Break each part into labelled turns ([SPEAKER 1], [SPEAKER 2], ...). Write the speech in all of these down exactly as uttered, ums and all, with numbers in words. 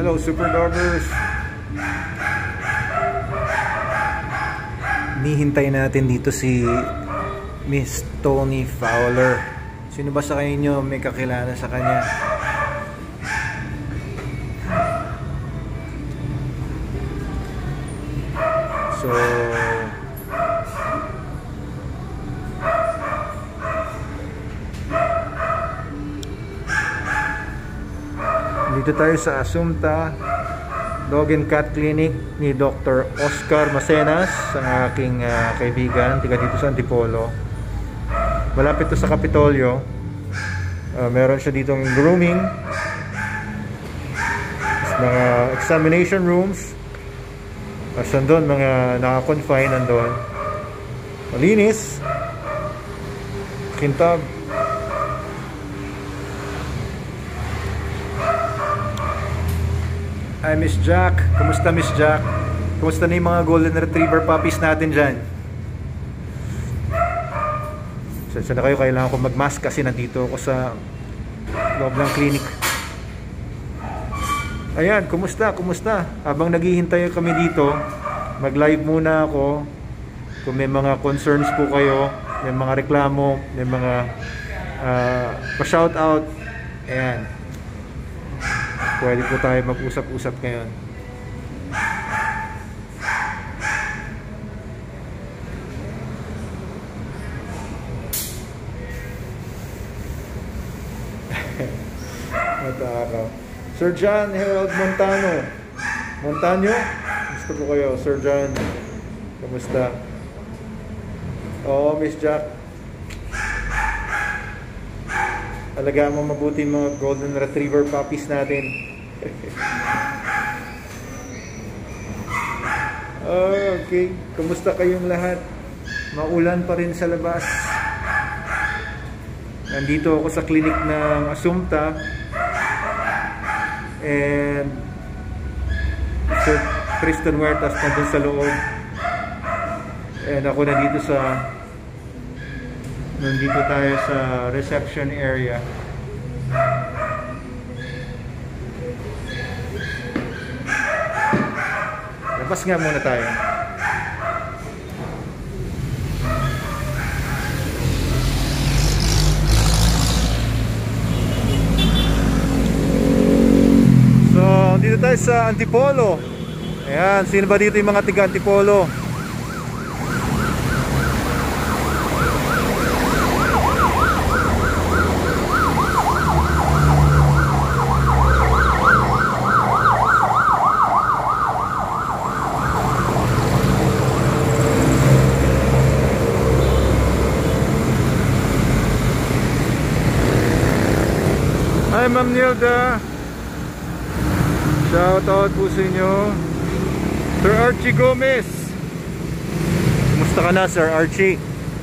[SPEAKER 1] Hello, Super Doggers. Nihintay natin dito si Miss Tony Fowler. Sino ba sa inyo may kakilala sa kanya? So dito tayo sa Assumpta Dog and Cat Clinic ni Doctor Oscar Macenas, ang aking uh, kaibigan, tiga dito sa Antipolo. Malapit to sa Kapitolyo. Uh, meron siya ditong grooming, mga examination rooms. As nandun, mga naka-confine nandun. Malinis. Kintab. Hi Miss Jack. Kumusta Miss Jack? Kumusta na yung mga Golden Retriever puppies natin dyan? Saan na kayo? Kailangan ko mag-mask kasi nandito ako sa loob ng clinic. Ayan, kumusta? Kumusta? Habang naghihintay kami dito, mag-live muna ako. Kung may mga concerns po kayo, may mga reklamo, may mga uh, pa-shoutout, ayan, pwede po tayo mag-usap-usap ngayon. Matakaw. Sir John Harold Montano. Montano? Gusto ko kayo, Sir John. Kamusta? Oo, Miss Jack. Alagaan mo mabuti mga Golden Retriever puppies natin. Oh, okay. Kumusta kayong lahat? Maulan pa rin sa labas. Nandito ako sa clinic ng Assumpta. And Sir Tristan Huertas nandun sa loob. And ako nandito sa nandito tayo sa reception area. Labas nga muna tayo. So, dito tayo sa Antipolo. Ayan, sino ba dito yung mga tiga Antipolo? Hi Ma'am Nilda. Shout out po sa inyo. Sir Archie Gomez. Kumusta ka na Sir Archie?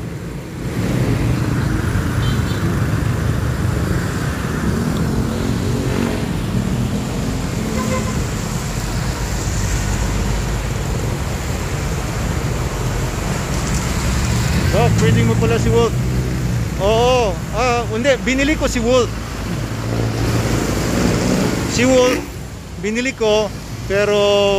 [SPEAKER 1] Oh, pwedeng mo pala si Wolf. Oo, ah, hindi, binili ko si Wolf. Si Wolf, binili ko, pero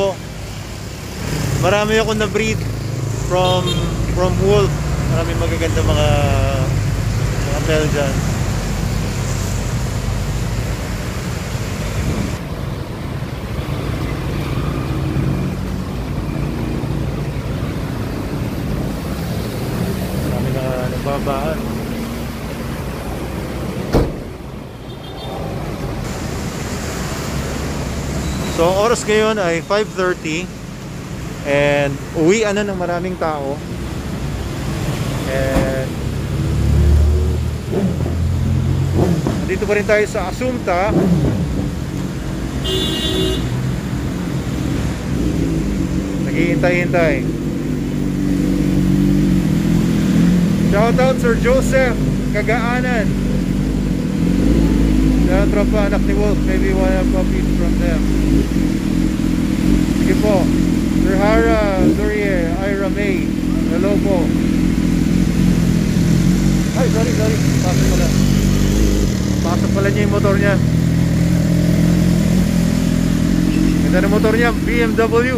[SPEAKER 1] marami ako na breed from from Wolf. Marami magaganda mga mga Belgian. Marami na nagbabaan. So ang oras ngayon ay five thirty and uwian na ng maraming tao. And dito pa rin tayo sa Assumpta. Naghihintay-hintay. Shout out Sir Joseph Kagaanan. Sa tropa anak ni Wolf, maybe one of puppies from them. Sige po. Sir Hara Laurier, Ira May. Hello po. Ay, sorry, sorry. Pasok pala. Pasok pala niya yung motor niya. Ganda ng motor niya, B M W.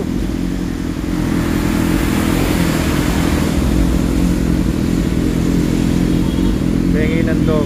[SPEAKER 1] Bengi ng dog.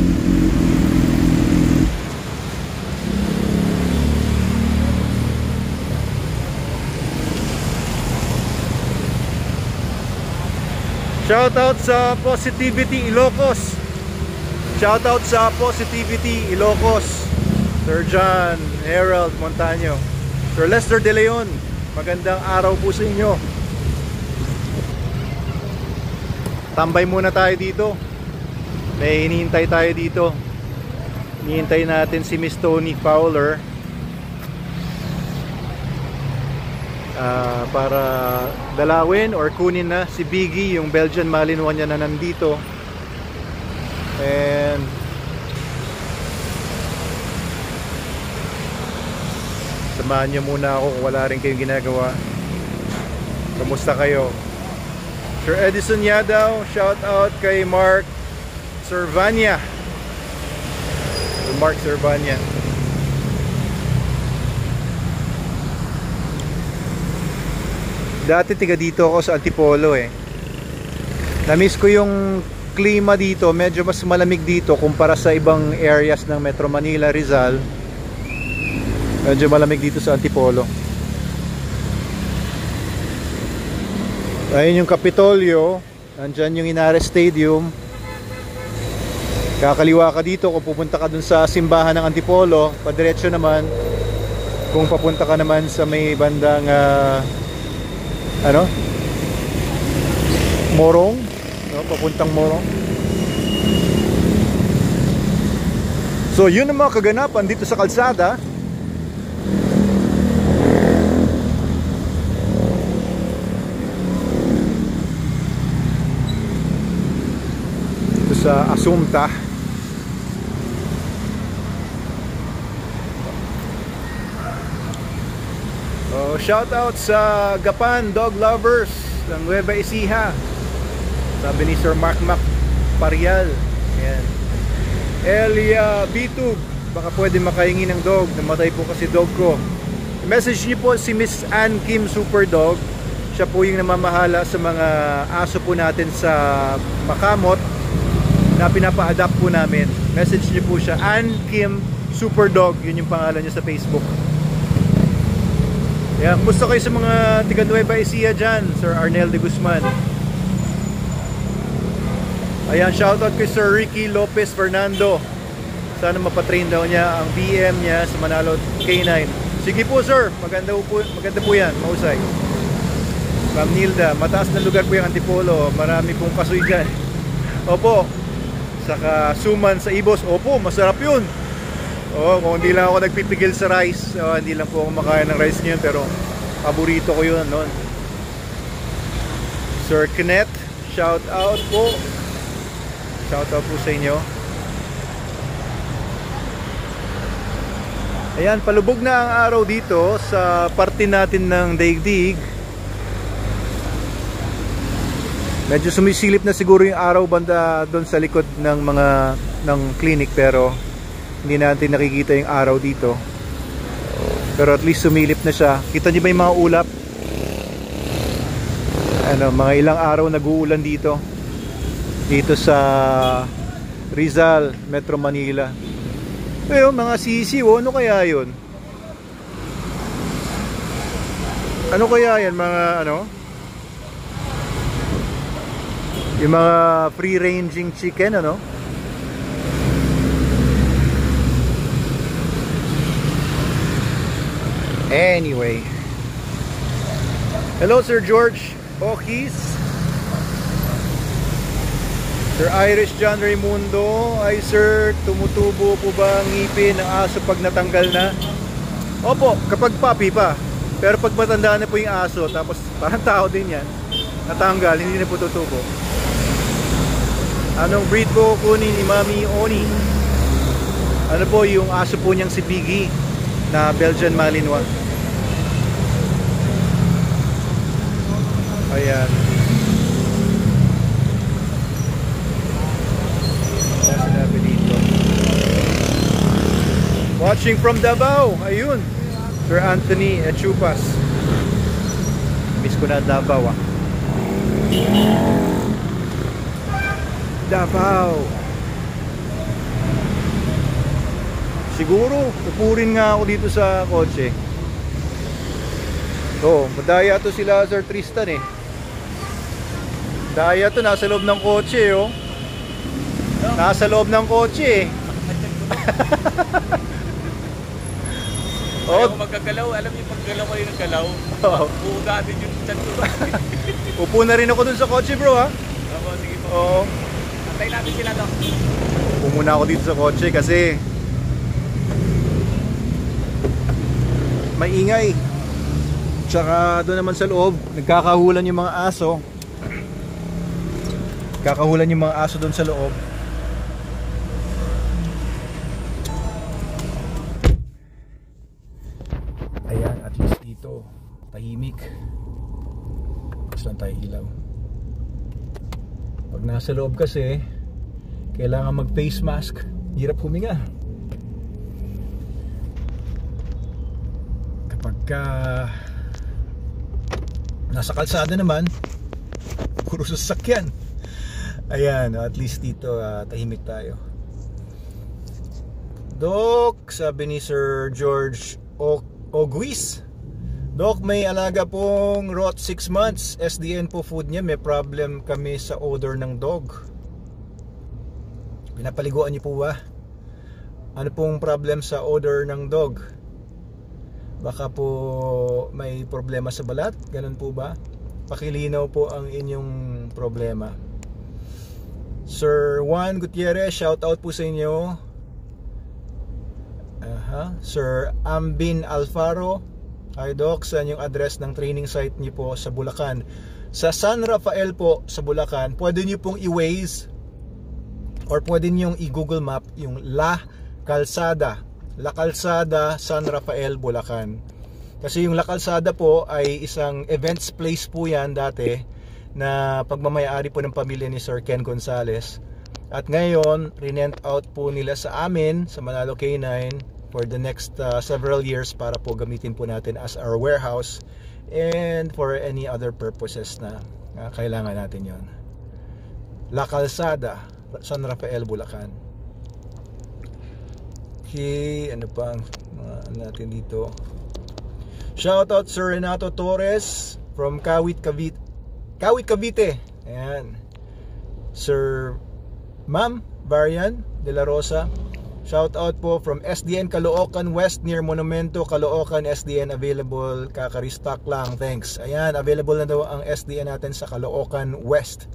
[SPEAKER 1] Shoutout sa Positivity Ilocos. Shoutout sa Positivity Ilocos. Sir John Herald Montaño, Sir Lester De Leon, magandang araw po sa inyo. Tambay muna tayo dito. May hinihintay tayo dito. Hinihintay natin si Miss Tony Fowler uh, para dalawin or kunin na si Biggie, yung Belgian Malinois niya na nandito. And samahan niyo muna ako kung wala rin kayong ginagawa. Kamusta kayo? Sir Edison Yadaw, shout out kay Mark Servania. Mark Servania. Dati tiga dito ako sa Antipolo eh. Na-miss ko yung klima dito, medyo mas malamig dito kumpara sa ibang areas ng Metro Manila, Rizal. Medyo malamig dito sa Antipolo. Ayun yung Kapitolyo, nandyan yung Inares Stadium. Kakaliwa ka dito kung pupunta ka dun sa simbahan ng Antipolo. Padiretso naman kung papunta ka naman sa may bandang uh, ano? Morong, no? Papuntang Morong. So yun ang mga kaganapan dito sa kalsada. Dito sa Assumpta. Oh, shout out sa Gapan Dog Lovers ng Nueva Ecija. Sabi ni Sir Mark Mac Parial. Ayan. Elia Bitug, baka pwede makahingi ng dog. Namatay po kasi dog ko. Message niyo po si Miss Ann Kim Super Dog. Siya po yung namamahala sa mga aso po natin sa Makamot na pinapa-adapt po namin. Message niyo po siya, Ann Kim Super Dog. Yun yung pangalan niya sa Facebook. Yan, kumusta kayo sa mga tiga Nueva Ecija dyan, Sir Arnel de Guzman? Ayan, shoutout kay Sir Ricky Lopez Fernando. Sana mapatrain daw niya ang B M niya sa Manalo K nine. Sige po sir, maganda po, maganda po yan, mahusay. Ma'am Nilda, mataas na lugar po yung Antipolo. Marami pong kasoy dyan. Opo. Saka suman sa Ibos. Opo, masarap yun. Oh, kung hindi lang ako nagpipigil sa rice, oh, hindi lang po ako makain ng rice niyon, pero paborito ko yun noon. Sir Kenneth, shout out po. Shout out po sa inyo. Ayan, palubog na ang araw dito sa parte natin ng daigdig. Medyo sumisilip na siguro yung araw banda doon sa likod ng mga ng clinic, pero hindi natin nakikita yung araw dito. Pero at least sumilip na siya. Kita niyo ba yung mga ulap? Ano, mga ilang araw nag-uulan dito. Dito sa Rizal, Metro Manila. Ayun, mga sisiw, ano kaya yun? Ano kaya yan, mga ano? Yung mga free-ranging chicken, ano? Anyway, hello Sir George Okis, Sir Irish John Raimundo. Ay sir, tumutubo po ba ang ngipin ng aso pag natanggal na? Opo, kapag puppy pa. Pero pag matanda na po yung aso, tapos parang tao din yan, natanggal, hindi na po tutubo. Anong breed po kunin ni Mami Oni? Ano po yung aso po niyang si Biggie na Belgian Malinois? Ayan. Watching from Davao. Ayun. Sir Anthony Echupas. Miss ko na Davao ah. Davao. Siguro pupurin nga ako dito sa kotse. Oh, madaya to sila Sir Tristan eh. Daya to, nasa loob ng kotse oh. Nasa loob ng kotse eh.
[SPEAKER 2] Oh, ayaw magkagalaw, alam niyo paggalaw kayo ng galaw. Oo. Buuga din yung chan ko.
[SPEAKER 1] Upo na rin ako dun sa kotse bro ha.
[SPEAKER 2] Oo, sige po.
[SPEAKER 1] Oo.
[SPEAKER 2] Antay natin sila to.
[SPEAKER 1] Upo muna ako dito sa kotse kasi maingay. Tsaka doon naman sa loob, nagkakahulan yung mga aso. Kakahulan yung mga aso doon sa loob. Ayan, at least dito tahimik. Tapos lang tayo ilaw. Pag nasa loob kasi kailangan mag face mask. Hirap huminga. Kapag ka nasa kalsada naman, puro sasakyan. Ayan, at least dito uh, tahimik tayo. Doc, sabi ni Sir George o Oguis, Doc, may alaga pong rot six months. S D N po food niya. May problem kami sa odor ng dog. Pinapaliguan niyo po ba? Ano pong problem sa odor ng dog? Baka po may problema sa balat? Ganun po ba? Pakilinaw po ang inyong problema. Sir Juan Gutierrez, shout out po sa inyo. Aha. Sir Ambin Alfaro, hi Doc, saan yung address ng training site niyo po sa Bulacan? Sa San Rafael po sa Bulacan. Pwede niyo pong i-Waze or pwede niyo i-Google Map yung La Calzada. La Calzada, San Rafael, Bulacan. Kasi yung La Calzada po ay isang events place po yan dati na pagmamayari po ng pamilya ni Sir Ken Gonzales. At ngayon, renent out po nila sa amin sa Manalo K nine for the next uh, several years para po gamitin po natin as our warehouse and for any other purposes na uh, kailangan natin yon. La Calzada, San Rafael, Bulacan. Okay, ano pa uh, natin dito? Shoutout Sir Renato Torres from Kawit, Cavite. Kawit, Cavite. Ayan. Sir Ma'am Varian de la Rosa. Shoutout po from S D N Caloocan West near Monumento, Caloocan. S D N available, kaka-restock lang. Thanks. Ayan, available na daw ang S D N natin sa Caloocan West.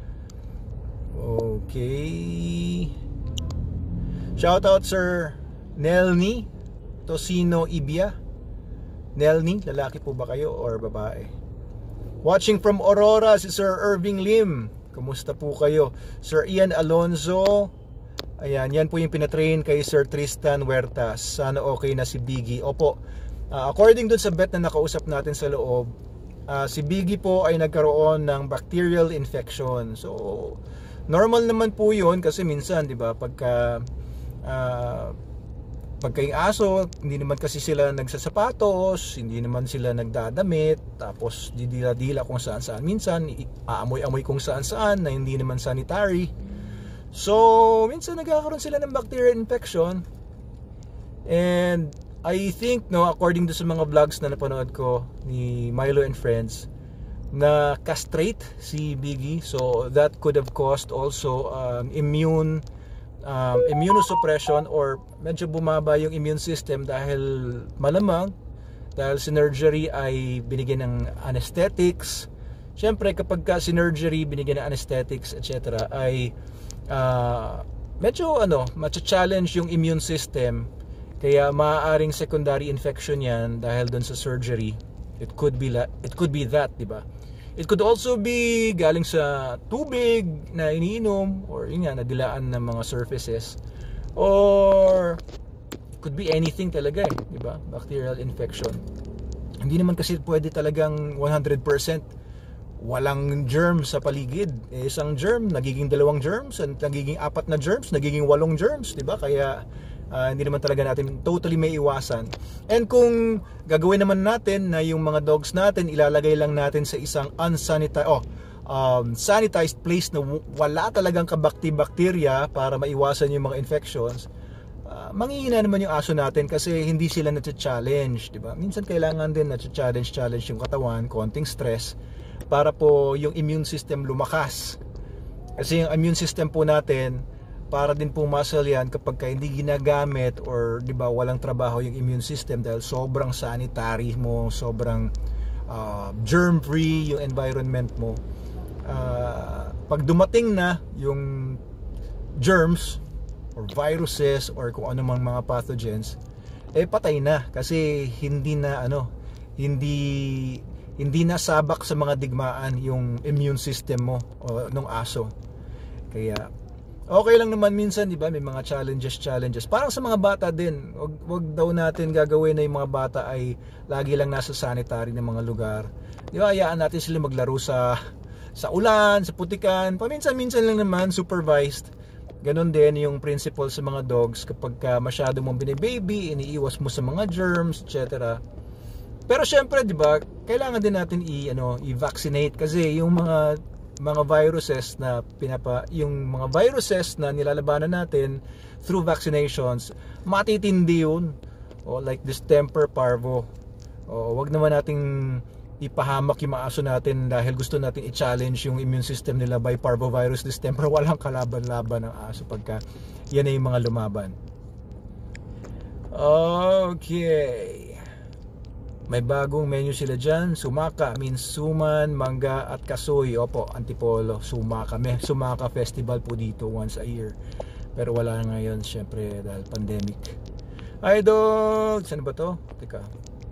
[SPEAKER 1] Okay. Shoutout Sir Nelny Tosino Ibia. Nelny, lalaki po ba kayo or babae? Watching from Aurora si Sir Irving Lim. Kumusta po kayo? Sir Ian Alonzo. Ayan, yan po yung pinatrain kay Sir Tristan Huertas. Sana okay na si Biggie. Opo, uh, according dun sa vet na nakausap natin sa loob, uh, si Biggie po ay nagkaroon ng bacterial infection. So, normal naman po yun kasi minsan, di ba, pagka uh, pagka yung aso, hindi naman kasi sila nagsasapatos, hindi naman sila nagdadamit, tapos didila-dila kung saan-saan. Minsan, aamoy-amoy kung saan-saan na hindi naman sanitary. So, minsan nagkakaroon sila ng bacterial infection. And I think, no, according to sa mga vlogs na napanood ko ni Milo and Friends, na castrate si Biggie. So, that could have caused also um, immune Um, immunosuppression or medyo bumaba yung immune system dahil malamang dahil synergery ay binigyan ng anesthetics. Siyempre kapag ka synergery binigyan ng anesthetics etc ay uh, medyo ano, matcha-challenge yung immune system, kaya maaaring secondary infection yan dahil dun sa surgery. It could be la- it could be that, di ba? It could also be galing sa tubig na iniinom or yun nga, nadilaan ng mga surfaces, or it could be anything talaga eh, di ba? Bacterial infection. Hindi naman kasi pwede talagang one hundred percent walang germs sa paligid. Eh, isang germ, nagiging dalawang germs, nagiging apat na germs, nagiging walong germs, di ba? Kaya
[SPEAKER 3] Uh, hindi naman talaga natin totally may iwasan. And kung gagawin naman natin na yung mga dogs natin ilalagay lang natin sa isang unsanitized oh, um, sanitized place na wala talagang kabakti-bakterya para maiwasan yung mga infections, uh, manghihina naman yung aso natin kasi hindi sila na-challenge, di ba? Minsan kailangan din na-challenge challenge yung katawan, konting stress para po yung immune system lumakas. Kasi yung immune system po natin para din pong muscle yan kapag ka hindi ginagamit or di ba walang trabaho yung immune system dahil sobrang sanitary mo, sobrang uh, germ free yung environment mo. Uh, pag dumating na yung germs or viruses or kung ano mang mga pathogens, eh patay na kasi hindi na ano, hindi hindi na sabak sa mga digmaan yung immune system mo o nung aso. Kaya okay lang naman minsan, di ba? May mga challenges, challenges. Parang sa mga bata din. Wag, wag daw natin gagawin na yung mga bata ay lagi lang nasa sanitary ng mga lugar. Di ba? Hayaan natin sila maglaro sa sa ulan, sa putikan. Paminsan-minsan lang naman, supervised. Ganon din yung principle sa mga dogs. Kapag ka masyado mong binibaby, iniiwas mo sa mga germs, et cetera. Pero syempre, di ba? Kailangan din natin i, ano, i-vaccinate kasi yung mga mga viruses na pinapa yung mga viruses na nilalabanan natin through vaccinations, matitindi yun. O like distemper, parvo. O wag naman nating ipahamak yung mga aso natin dahil gusto natin i-challenge yung immune system nila by parvovirus, distemper. Walang kalaban-laban ng aso pagka yan ay yung mga lumaban. Okay. May bagong menu sila dyan. Sumaka means suman, mangga at kasoy. Opo, antipolo. Sumaka. May Sumaka festival po dito once a year. Pero wala ngayon syempre dahil pandemic. Ay dog! Saan ba to? Teka.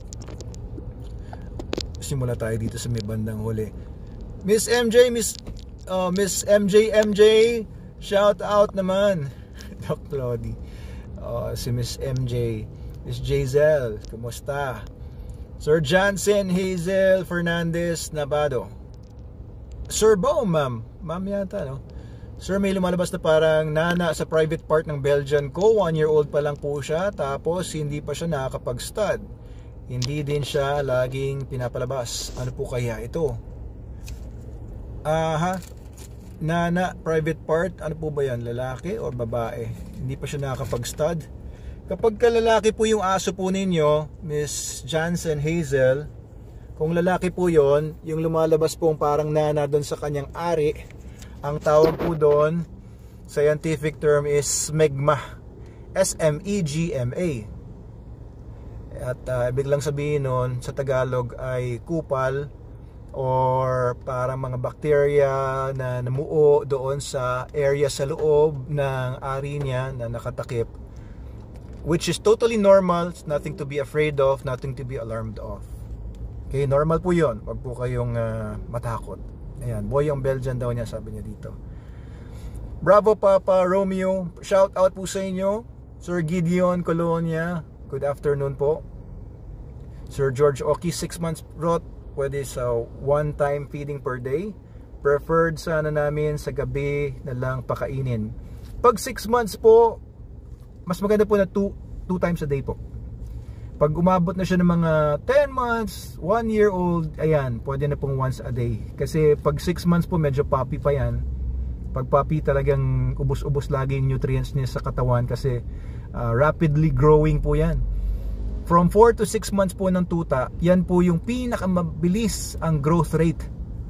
[SPEAKER 3] Simula tayo dito sa may bandang huli. Miss M J, Miss uh, Miss M J M J, shout out naman. Doc Claudie. Uh, si Miss M J. Miss Jazel, kumusta? Sir Johnson Hazel Fernandez Navado. Sir Bo, ma'am. Ma'am yata, no? Sir, may lumalabas na parang nana sa private part ng Belgian ko. One year old pa lang po siya. Tapos hindi pa siya nakakapag-stud. Hindi din siya laging pinapalabas. Ano po kaya ito? Aha. Nana, private part. Ano po ba yan? Lalaki o babae? Hindi pa siya nakakapag-stud. Kapag kalalaki po yung aso po ninyo, Miss Johnson Hazel, kung lalaki po yon, yung lumalabas pong parang nana doon sa kanyang ari, ang tawag po doon, scientific term is smegma. S M E G M A. At uh, ibig lang sabihin nun, sa Tagalog ay kupal or parang mga bacteria na namuo doon sa area sa loob ng ari niya na nakatakip. Which is totally normal, nothing to be afraid of, nothing to be alarmed of. Okay, normal po yun. Wag po kayong uh, matakot. Ayan, boy yung Belgian daw niya, sabi niya dito. Bravo Papa Romeo, shout out po sa inyo. Sir Gideon Colonia, good afternoon po. Sir George Oki, six months rot, pwede sa one time feeding per day. Preferred sana namin sa gabi na lang pakainin. Pag six months po, mas maganda po na two times a day po. Pag umabot na siya ng mga ten months, one year old, ayan, pwede na pong once a day. Kasi pag six months po, medyo puppy pa yan. Pag puppy, talagang ubos-ubos lagi yung nutrients niya sa katawan kasi uh, rapidly growing po yan. From four to six months po ng tuta, yan po yung pinakamabilis ang growth rate.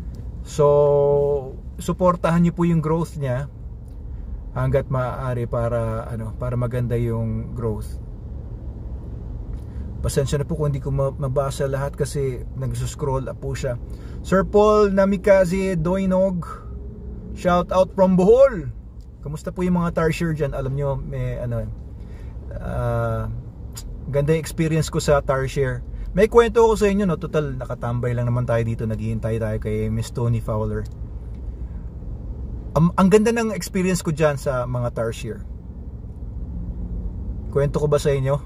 [SPEAKER 3] So, suportahan niyo po yung growth niya hanggat maaari para ano para maganda yung growth. Pasensya na po kung hindi ko mabasa lahat kasi nagsuscroll up po siya. Sir Paul Namikaze Doinog, shout out from Bohol. Kamusta po yung mga tarsier dyan? Alam nyo, may ano uh, ganda yung experience ko sa tarsier. May kwento ko sa inyo, no? Total nakatambay lang naman tayo dito, naghihintay tayo kay Miss Tony Fowler. Um, ang ganda ng experience ko dyan sa mga tarsier. Kwento ko ba sa inyo?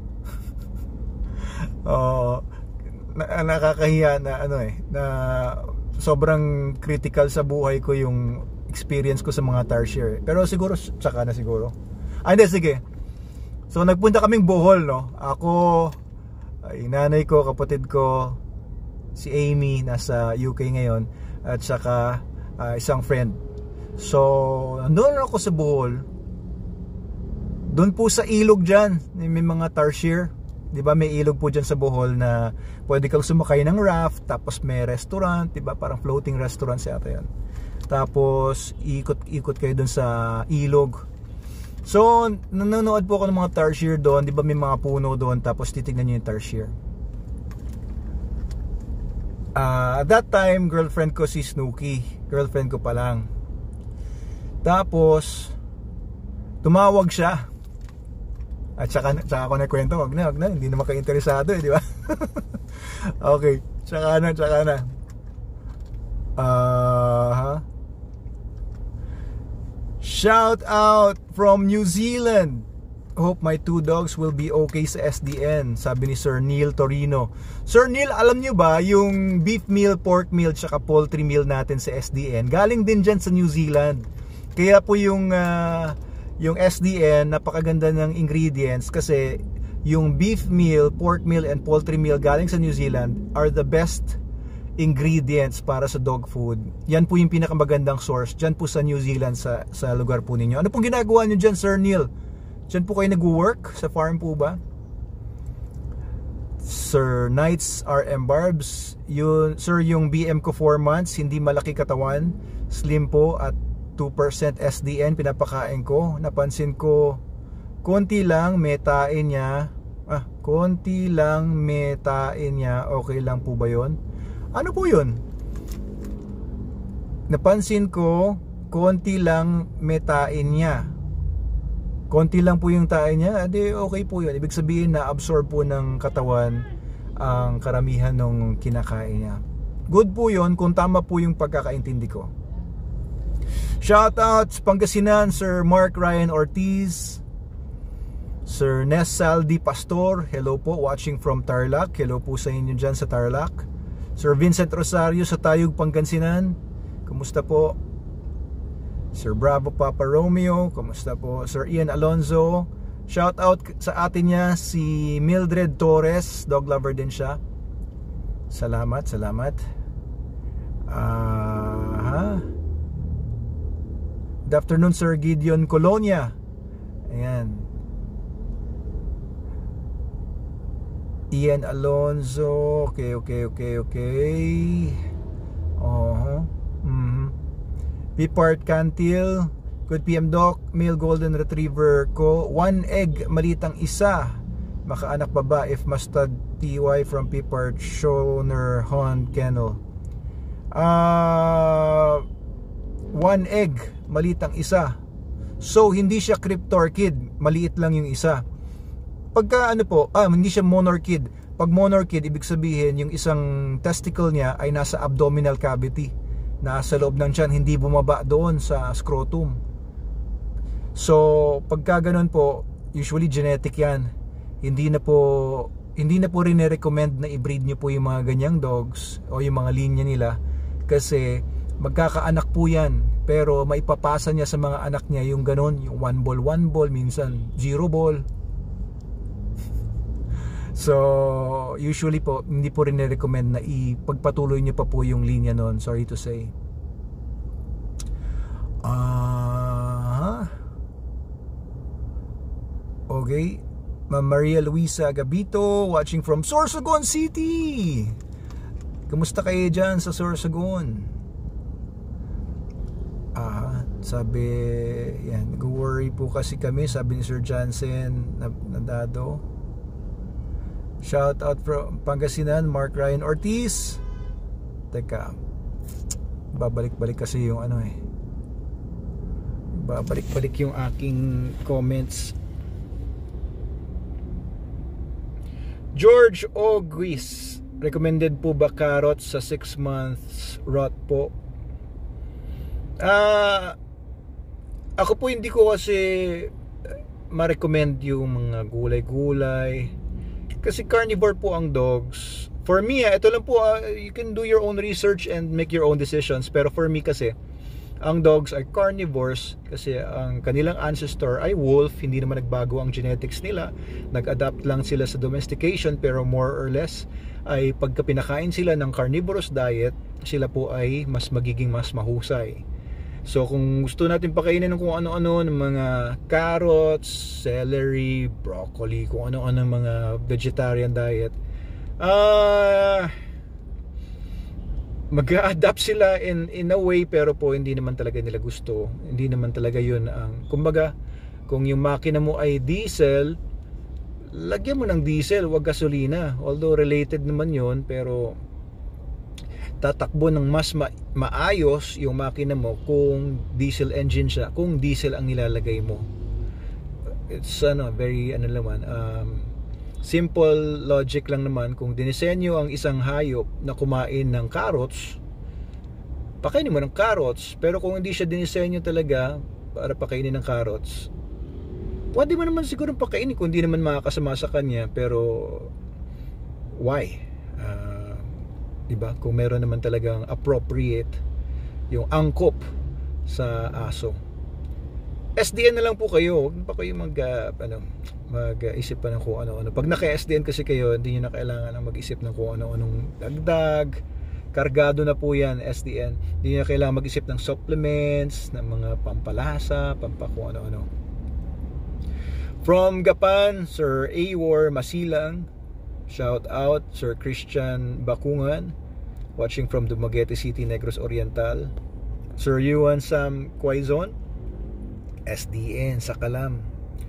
[SPEAKER 3] uh, na, nakakahiya na ano eh na sobrang critical sa buhay ko yung experience ko sa mga tarsier. Pero siguro tsaka na siguro. Ah, hindi, sige. So nagpunta kaming Bohol, no. Ako, ay nanay ko, kapatid ko, si Amy nasa U K ngayon, at saka uh, isang friend. So nandun ako sa Bohol. Doon po sa ilog dyan, may mga tarsier. Di ba, may ilog po dyan sa Bohol na pwede kang sumakay ng raft, tapos may restaurant, di ba, parang floating restaurant siya ata yan. Tapos ikot-ikot kayo doon sa ilog. So nanonood po ako ng mga tarsier doon, di ba, may mga puno doon, tapos titignan nyo yung tarsier. Uh, at that time, girlfriend ko si Snooki, girlfriend ko pa lang. Tapos tumawag siya. At saka, saka ako nagkwento, wag na, wag na, hindi naman kayo interesado eh, di ba? Okay, saka na, saka na. Uh, huh? Shout out from New Zealand. Hope my two dogs will be okay sa S D N, sabi ni Sir Neil Torino. Sir Neil, alam nyo ba, yung beef meal, pork meal, tsaka poultry meal natin sa S D N, galing din dyan sa New Zealand. Kaya po yung... Uh, yung S D N, napakaganda ng ingredients kasi yung beef meal, pork meal, and poultry meal galing sa New Zealand are the best ingredients para sa dog food. Yan po yung pinakamagandang source dyan po sa New Zealand, sa, sa lugar po ninyo. Ano pong ginagawa nyo dyan, Sir Neil? Dyan po kayo nag-work? Sa farm po ba? Sir Knights R M Barbs, yun, sir, yung B M ko four months, hindi malaki katawan, slim po, at two percent S D N pinapakain ko. Napansin ko konti lang metain niya. Ah, konti lang metain niya. Okay lang po ba 'yon? Ano po 'yon? Napansin ko konti lang metain niya. Konti lang po yung tain niya. Adi okay po 'yon. Ibig sabihin na absorb po ng katawan ang karamihan ng kinakain niya. Good po 'yon kung tama po yung pagkakaintindi ko. Shoutouts Pangasinan, Sir Mark Ryan Ortiz, Sir Nes Saldi Pastor, hello po, watching from Tarlac. Hello po sa inyo dyan sa Tarlac. Sir Vincent Rosario sa Tayug, Pangasinan, kumusta po? Sir Bravo Papa Romeo, kumusta po? Sir Ian Alonzo, shoutout sa atin niya si Mildred Torres, dog lover din siya. Salamat, salamat. Ah, uh, good afternoon, Sir Gideon Colonia. Ayan. Ian Alonzo. Okay, okay, okay, okay. Uh-huh. Mm-hmm. Pipart Cantil. Good P M Doc. Male Golden Retriever ko. One egg, malitang isa. Makaanak pa ba if mustard T Y from Pipart Schoner Hon Kennel? Ah... Uh, one egg, malitang isa. So hindi siya cryptorchid, maliit lang yung isa. Pagka ano po, ah hindi siya monorchid. Pag monorchid, ibig sabihin yung isang testicle niya ay nasa abdominal cavity, nasa loob ng tiyan, hindi bumaba doon sa scrotum. So pagka ganun po, usually genetic yan. Hindi na po hindi na po rin i-recommend na i-breed niyo po yung mga ganyang dogs o yung mga linya nila, kasi magkakaanak po yan, pero maipapasa niya sa mga anak niya yung ganon, yung one ball, one ball, minsan zero ball. So usually po, hindi po rin i-recommend na ipagpatuloy niyo pa po yung linya nun, sorry to say. Ah, uh, okay. Ma'am Maria Luisa Gabito, watching from Sorsogon City. Kumusta kayo dyan sa Sorsogon? Ah, sabi, yan, nag-worry po kasi kami, sabi ni Sir Jansen Nadado. Shout out from Pangasinan, Mark Ryan Ortiz. Teka, babalik-balik kasi yung ano eh, babalik-balik yung aking comments. George Ogwis, recommended po ba carrots sa six months rot po? Ah, uh, ako po hindi ko kasi ma-recommend yung mga gulay-gulay kasi carnivore po ang dogs. For me, ito lang po, uh, you can do your own research and make your own decisions, pero for me kasi Ang dogs are carnivores kasi ang kanilang ancestor ay wolf, hindi naman nagbago ang genetics nila. Nag-adapt lang sila sa domestication, pero more or less ay pagka pinakain sila ng carnivorous diet, sila po ay mas magiging mas mahusay. So kung gusto natin pakainin ng kung ano-ano, ng mga carrots, celery, broccoli, kung ano-ano mga vegetarian diet, ah uh, mag-a-adapt sila in in a way, pero po hindi naman talaga nila gusto. Hindi naman talaga yun ang, kumbaga, kung yung makina mo ay diesel, lagyan mo ng diesel, wag gasolina. Although related naman yun, pero tatakbo ng mas ma- maayos yung makina mo kung diesel engine siya, kung diesel ang nilalagay mo. It's ano, very ano naman, um, simple logic lang naman. Kung dinisenyo ang isang hayop na kumain ng carrots, pakainin mo ng carrots. Pero kung hindi siya dinisenyo talaga para pakainin ng carrots, pwede mo naman siguro pakainin kung hindi naman makakasama sa kanya. Pero why? Uh, diba? Kung meron naman talagang appropriate yung angkop sa aso, S D N na lang po kayo. Huwag pa kayo mag uh, ano, mag-isip pa ng kung ano-ano. Pag naka-S D N kasi kayo, hindi nyo na kailangan ng mag-isip ng kung ano-anong dagdag. Kargado na po yan, S D N. Hindi nyo na kailangan mag-isip ng supplements, ng mga pampalasa, pampa kung ano-ano. From Gapan, Sir Awar Masilang, shout out. Sir Christian Bakungan, watching from Dumaguete City, Negros Oriental. Sir Yuan Sam Quaizon, S D N sa Kalam.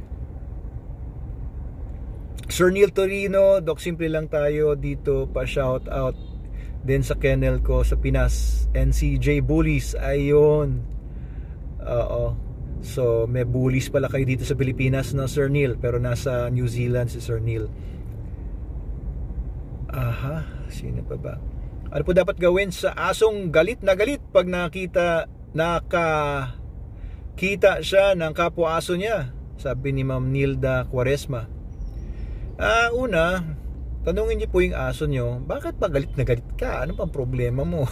[SPEAKER 3] Sir Neil Torino, Doc Simple lang tayo dito, pa shout out din sa kennel ko sa Pinas, N C J Bullies. Ayun, oo, so may bullies pala kayo dito sa Pilipinas, no Sir Neil, pero nasa New Zealand si Sir Neil. Aha, sino pa ba? Ano po dapat gawin sa asong galit na galit pag nakita naka kita siya ng kapwa aso niya? Sabi ni Ma'am Nilda Quaresma. Ah, uh, una, tanungin niyo po yung aso niyo, bakit pa galit na galit ka? Ano pang problema mo?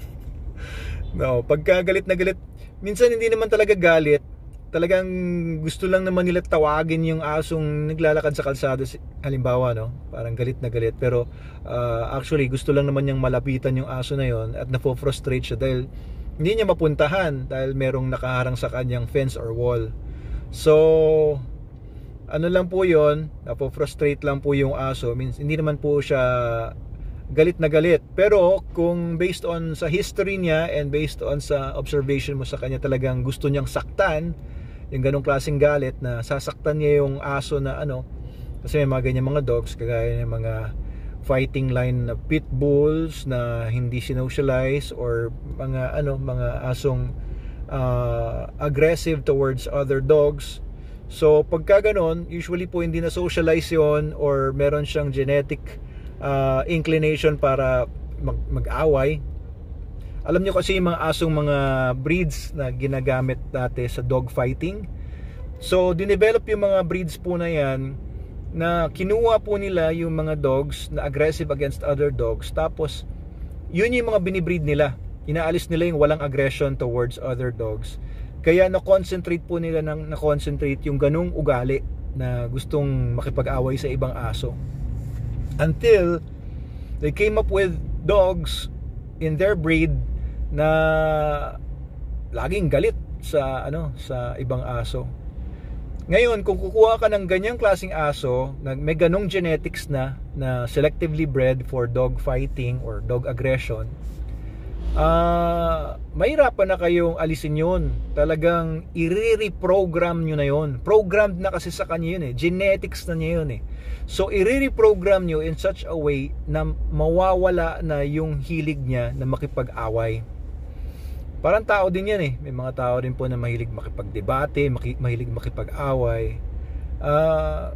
[SPEAKER 3] No, pagka galit na galit, minsan hindi naman talaga galit. Talagang gusto lang naman nila tawagin yung asong naglalakad sa kalsada, halimbawa, no? Parang galit na galit, pero uh, actually gusto lang naman niyang malapitan yung aso na yon at nafo-frustrate siya dahil hindi niya mapuntahan dahil merong nakaharang sa kanyang fence or wall. So ano lang po yon, napo-frustrate lang po yung aso. Means, hindi naman po siya galit na galit. Pero kung based on sa history niya and based on sa observation mo sa kanya, talagang gusto niyang saktan, yung ganong klaseng galit na sasaktan niya yung aso na ano, kasi may mga ganyan mga dogs, kagaya ng mga fighting line na pit bulls na hindi sinocialize, or mga ano, mga asong uh, aggressive towards other dogs. So pagka ganon, usually po hindi na socialize yon, or meron siyang genetic uh, inclination para mag mag-away. Alam niyo kasi yung mga asong mga breeds na ginagamit dati sa dog fighting. So dinevelop yung mga breeds po na yan, na kinuha po nila yung mga dogs na aggressive against other dogs, tapos yun yung mga binibreed nila. Inaalis nila yung walang aggression towards other dogs. Kaya na-concentrate po nila ng na-concentrate yung ganung ugali na gustong makipag-away sa ibang aso. Until they came up with dogs in their breed na laging galit sa ano, sa ibang aso. Ngayon, kung kukuha ka ng ganyang klaseng aso na may ganong genetics na na selectively bred for dog fighting or dog aggression, Uh, mahirapan na kayong alisin yun. Talagang i-reprogram nyo na yun. Programmed na kasi sa kanya yun eh. Genetics na niya yun eh. So i-reprogram nyo in such a way na mawawala na yung hilig niya na makipag-away. Parang tao din yan eh. May mga tao din po na mahilig makipag-debate, mahilig makipag-away. uh,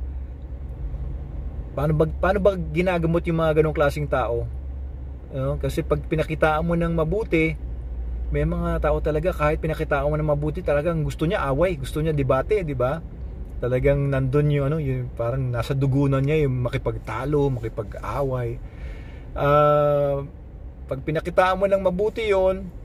[SPEAKER 3] paano, ba, paano ba ginagamot yung mga ganong klaseng tao? Uh, kasi pag pinakitaan mo ng mabuti, may mga tao talaga kahit pinakitaan mo ng mabuti, talagang gusto niya away, gusto niya debate, di ba? Talagang nandun yung ano, yung parang nasa dugunan niya yung makipagtalo, makipag-away. Uh, pag pinakitaan mo ng mabuti yon,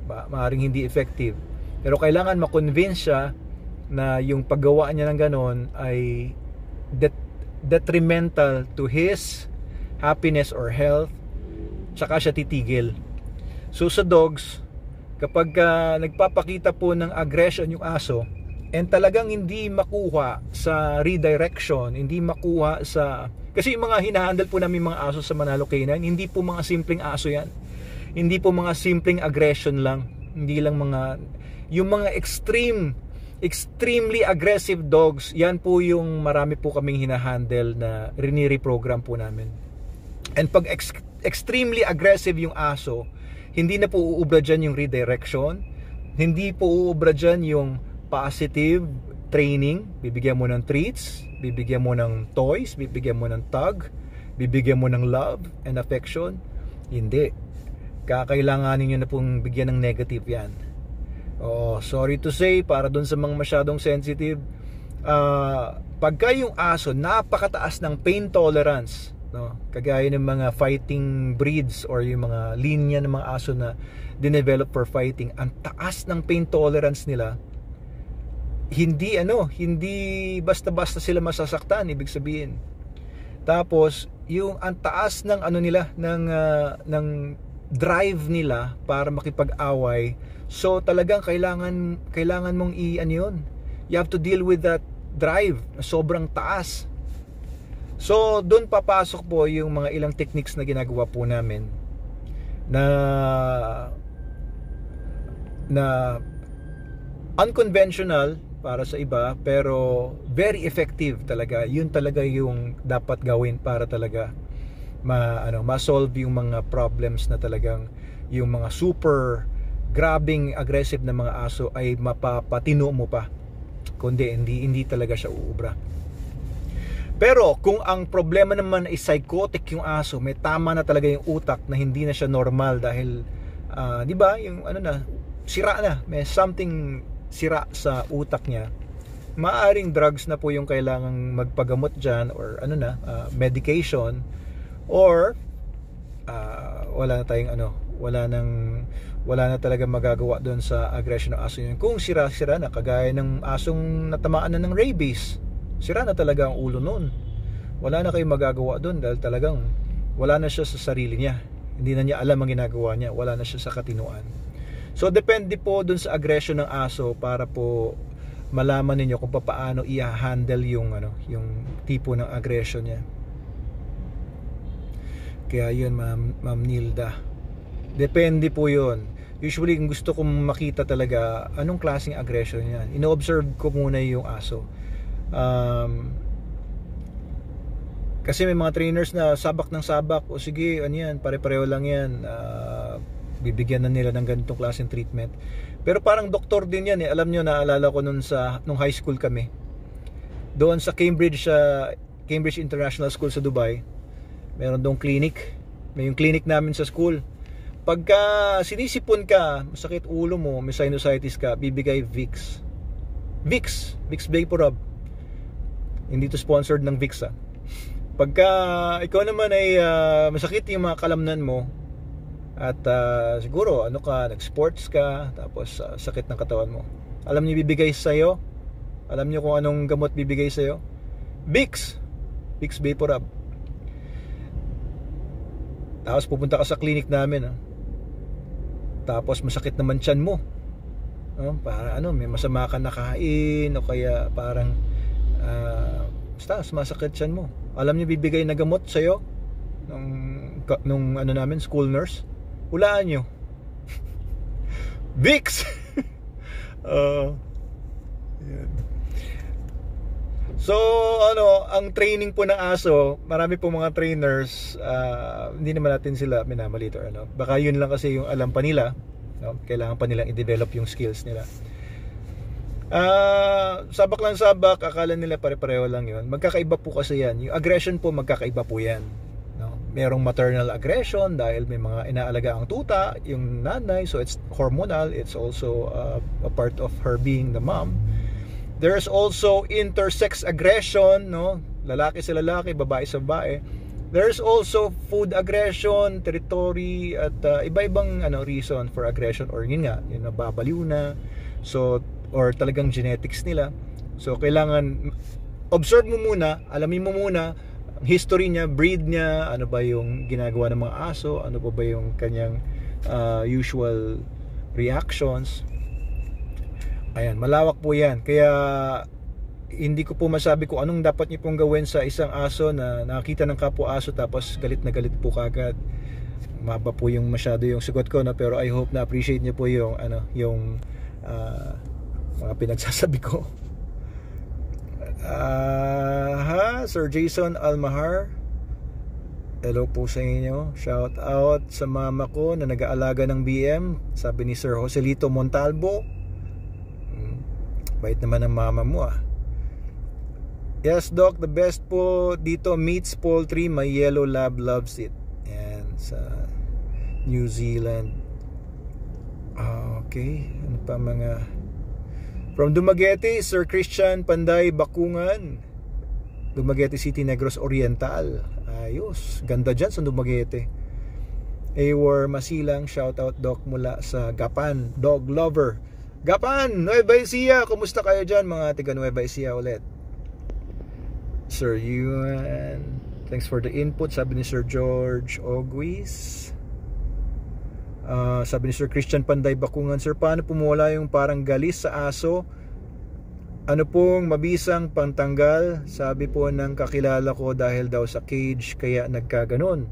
[SPEAKER 3] ba, maaaring hindi effective. Pero kailangan ma-convince siya na yung paggawa niya ng ganon ay det- detrimental to his happiness or health, tsaka siya titigil. So sa dogs, kapag uh, nagpapakita po ng aggression yung aso, and talagang hindi makuha sa redirection, hindi makuha sa... Kasi yung mga hinahandle po namin mga aso sa Manalo Canine, hindi po mga simpleng aso yan. Hindi po mga simpleng aggression lang. Hindi lang mga... Yung mga extreme, extremely aggressive dogs, yan po yung marami po kaming hinahandle na rini-reprogram po namin. And pag ex- extremely aggressive yung aso, hindi na po uubra dyan yung redirection, hindi po uubra dyan yung positive training, bibigyan mo ng treats, bibigyan mo ng toys, bibigyan mo ng tug, bibigyan mo ng love and affection. Hindi. Kakailanganin nyo na pong bigyan ng negative yan. Oh, sorry to say, para dun sa mga masyadong sensitive, uh, pagka yung aso napakataas ng pain tolerance, no? Kagaya ng mga fighting breeds or yung mga linya ng mga aso na dinevelop for fighting, ang taas ng pain tolerance nila, hindi ano, hindi basta-basta sila masasaktan, ibig sabihin. Tapos yung ang taas ng ano nila ng uh, ng drive nila para makipag-away. So talagang kailangan kailangan mong i-ano yun. You have to deal with that drive na sobrang taas. So doon papasok po yung mga ilang techniques na ginagawa po namin na na unconventional para sa iba, pero very effective talaga. Yun talaga yung dapat gawin para talaga ma ano ma-solve yung mga problems na talagang yung mga super grabbing aggressive na mga aso ay mapapatino mo pa, kundi hindi hindi talaga siya uubra. Pero kung ang problema naman ay psychotic yung aso, may tama na talaga yung utak na hindi na siya normal dahil uh, di ba yung ano na sira na, may something sira sa utak niya, maaring drugs na po yung kailangang magpagamot dyan, or ano na, uh, medication, or uh, wala na tayong ano, wala nang wala na talaga magagawa doon sa aggression ng aso yun. Kung sira-sira na, kagaya ng asong natamaan na ng rabies, sira na talaga ang ulo noon, wala na kayong magagawa doon dahil talagang wala na siya sa sarili niya, hindi na niya alam ang ginagawa niya, wala na siya sa katinuan. So depende po dun sa aggression ng aso para po malaman niyo kung paano i-handle yung ano, yung tipo ng aggression niya. Kaya yun, Ma'am, Ma'am Nilda. Depende po yun. Usually kung gusto kong makita talaga anong klaseng aggression niya, ino-observe ko muna yung aso. Um, kasi may mga trainers na sabak ng sabak, o sige, ano yan, pare-pareho lang yan. Uh, bibigyan na nila ng ganitong klaseng treatment. Pero parang doktor din yan eh. Alam nyo, naalala ko nun sa nung high school kami, doon sa Cambridge uh, Cambridge International School sa Dubai, meron doong clinic. May yung clinic namin sa school. Pagka sinisipon ka, masakit ulo mo, may sinusitis ka, bibigay Vicks. Vicks, Vicks Vaporub. Hindi to sponsored ng Vicks ah. Pagka ikaw naman ay uh, masakit yung mga kalamnan mo, at uh, siguro ano ka, nag-sports ka, tapos uh, sakit ng katawan mo, alam niyo bibigay sa'yo? Alam niyo kung anong gamot bibigay sa'yo? Vicks! Vicks Vaporub. Tapos pupunta ka sa clinic namin, ah. Tapos masakit naman tiyan mo, oh, para ano, may masama ka nakain, o kaya parang uh, basta masakit tiyan mo. Alam niyo bibigay na gamot sa'yo nung, nung ano namin, school nurse? Hulaan nyo. Vicks! uh, yan. So ano, ang training po ng aso, marami po mga trainers, uh, hindi naman natin sila minamalito, ano? Baka yun lang kasi yung alam pa nila, no? Kailangan pa nilang i-develop yung skills nila. Uh, sabak lang sabak, akala nila pare-pareho lang yun. Magkakaiba po kasi yan. Yung aggression po, magkakaiba po yan, no? Merong maternal aggression dahil may mga inaalaga ang tuta, yung nanay, so it's hormonal. It's also uh, a part of her being the mom. There's also intersex aggression, no? Lalaki sa lalaki, babae sa babae. There's also food aggression, territory, at uh, iba-ibang ano reason for aggression, or yun nga, yun nababaliw na, so, or talagang genetics nila. So kailangan observe mo muna, alamin mo muna ang history niya, breed niya, ano ba yung ginagawa ng mga aso, ano pa ba yung kanyang uh, usual reactions. Ayan, malawak po yan. Kaya hindi ko po masabi kung anong dapat niyo pong gawin sa isang aso na nakakita ng kapwa aso tapos galit na galit po kagad. Maba po yung masyado yung sagot ko, no? Pero I hope na appreciate niyo po yung ano, yung uh, mga pinagsasabi ko. Uh, ha, Sir Jason Almahar, hello po sa inyo. Shout out sa mama ko na nag-aalaga ng B M. Sabi ni Sir Joselito Montalvo, hmm, bait naman ng mama mo ah. Yes Doc, the best po dito meats poultry. My yellow lab loves it. Yan sa New Zealand. Okay, ano pa mga... From Dumaguete, Sir Christian Panday Bakungan, Dumaguete City, Negros Oriental. Ayos, ganda dyan sa Dumaguete. Awar Masilang, shout out Doc mula sa Gapan, dog lover. Gapan, Nueva Ecija, kumusta kayo dyan mga tiga Nueva Ecija ulit? Sir Yuan, thanks for the input, sabi ni Sir George Ogwis. Uh, sabi ni Sir Christian Panday Bakungan, Sir, paano pumula yung parang galis sa aso? Ano pong mabisang pantanggal? Sabi po ng kakilala ko dahil daw sa cage kaya nagkaganon.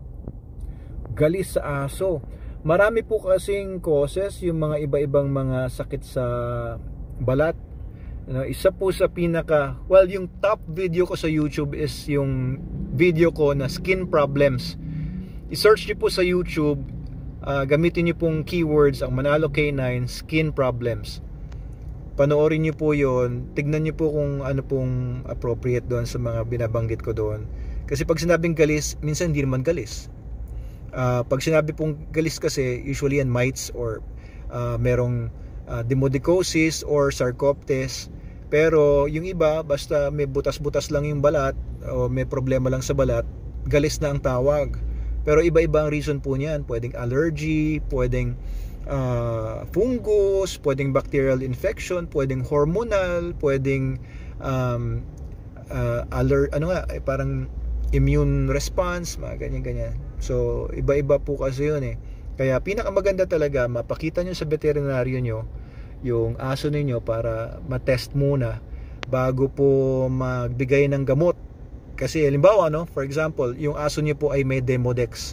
[SPEAKER 3] Galis sa aso. Marami po kasing causes, yung mga iba-ibang mga sakit sa balat. You know, isa po sa pinaka, well, yung top video ko sa YouTube is yung video ko na skin problems. I-search niyo po sa YouTube. Uh, gamitin niyo pong keywords ang Manalo K nine skin problems. Panoorin niyo po yon, tignan niyo po kung ano pong appropriate doon sa mga binabanggit ko doon. Kasi pag sinabing galis, minsan hindi naman galis. Uh, pag sinabi pong galis kasi, usually yan mites or uh, merong uh, demodicosis or sarcoptes. Pero yung iba, basta may butas-butas lang yung balat o may problema lang sa balat, galis na ang tawag. Pero iba-iba ang reason po niyan. Pwedeng allergy, pwedeng uh, fungus, pwedeng bacterial infection, pwedeng hormonal, pwedeng um, uh, aller, ano nga, eh, parang immune response, mga ganyan-ganyan. So, iba-iba po kasi yun eh. Kaya pinakamaganda talaga, mapakita nyo sa veterinaryo nyo yung aso ninyo para matest muna bago po magbigay ng gamot. Kasi halimbawa, no, for example, yung aso niyo po ay may Demodex.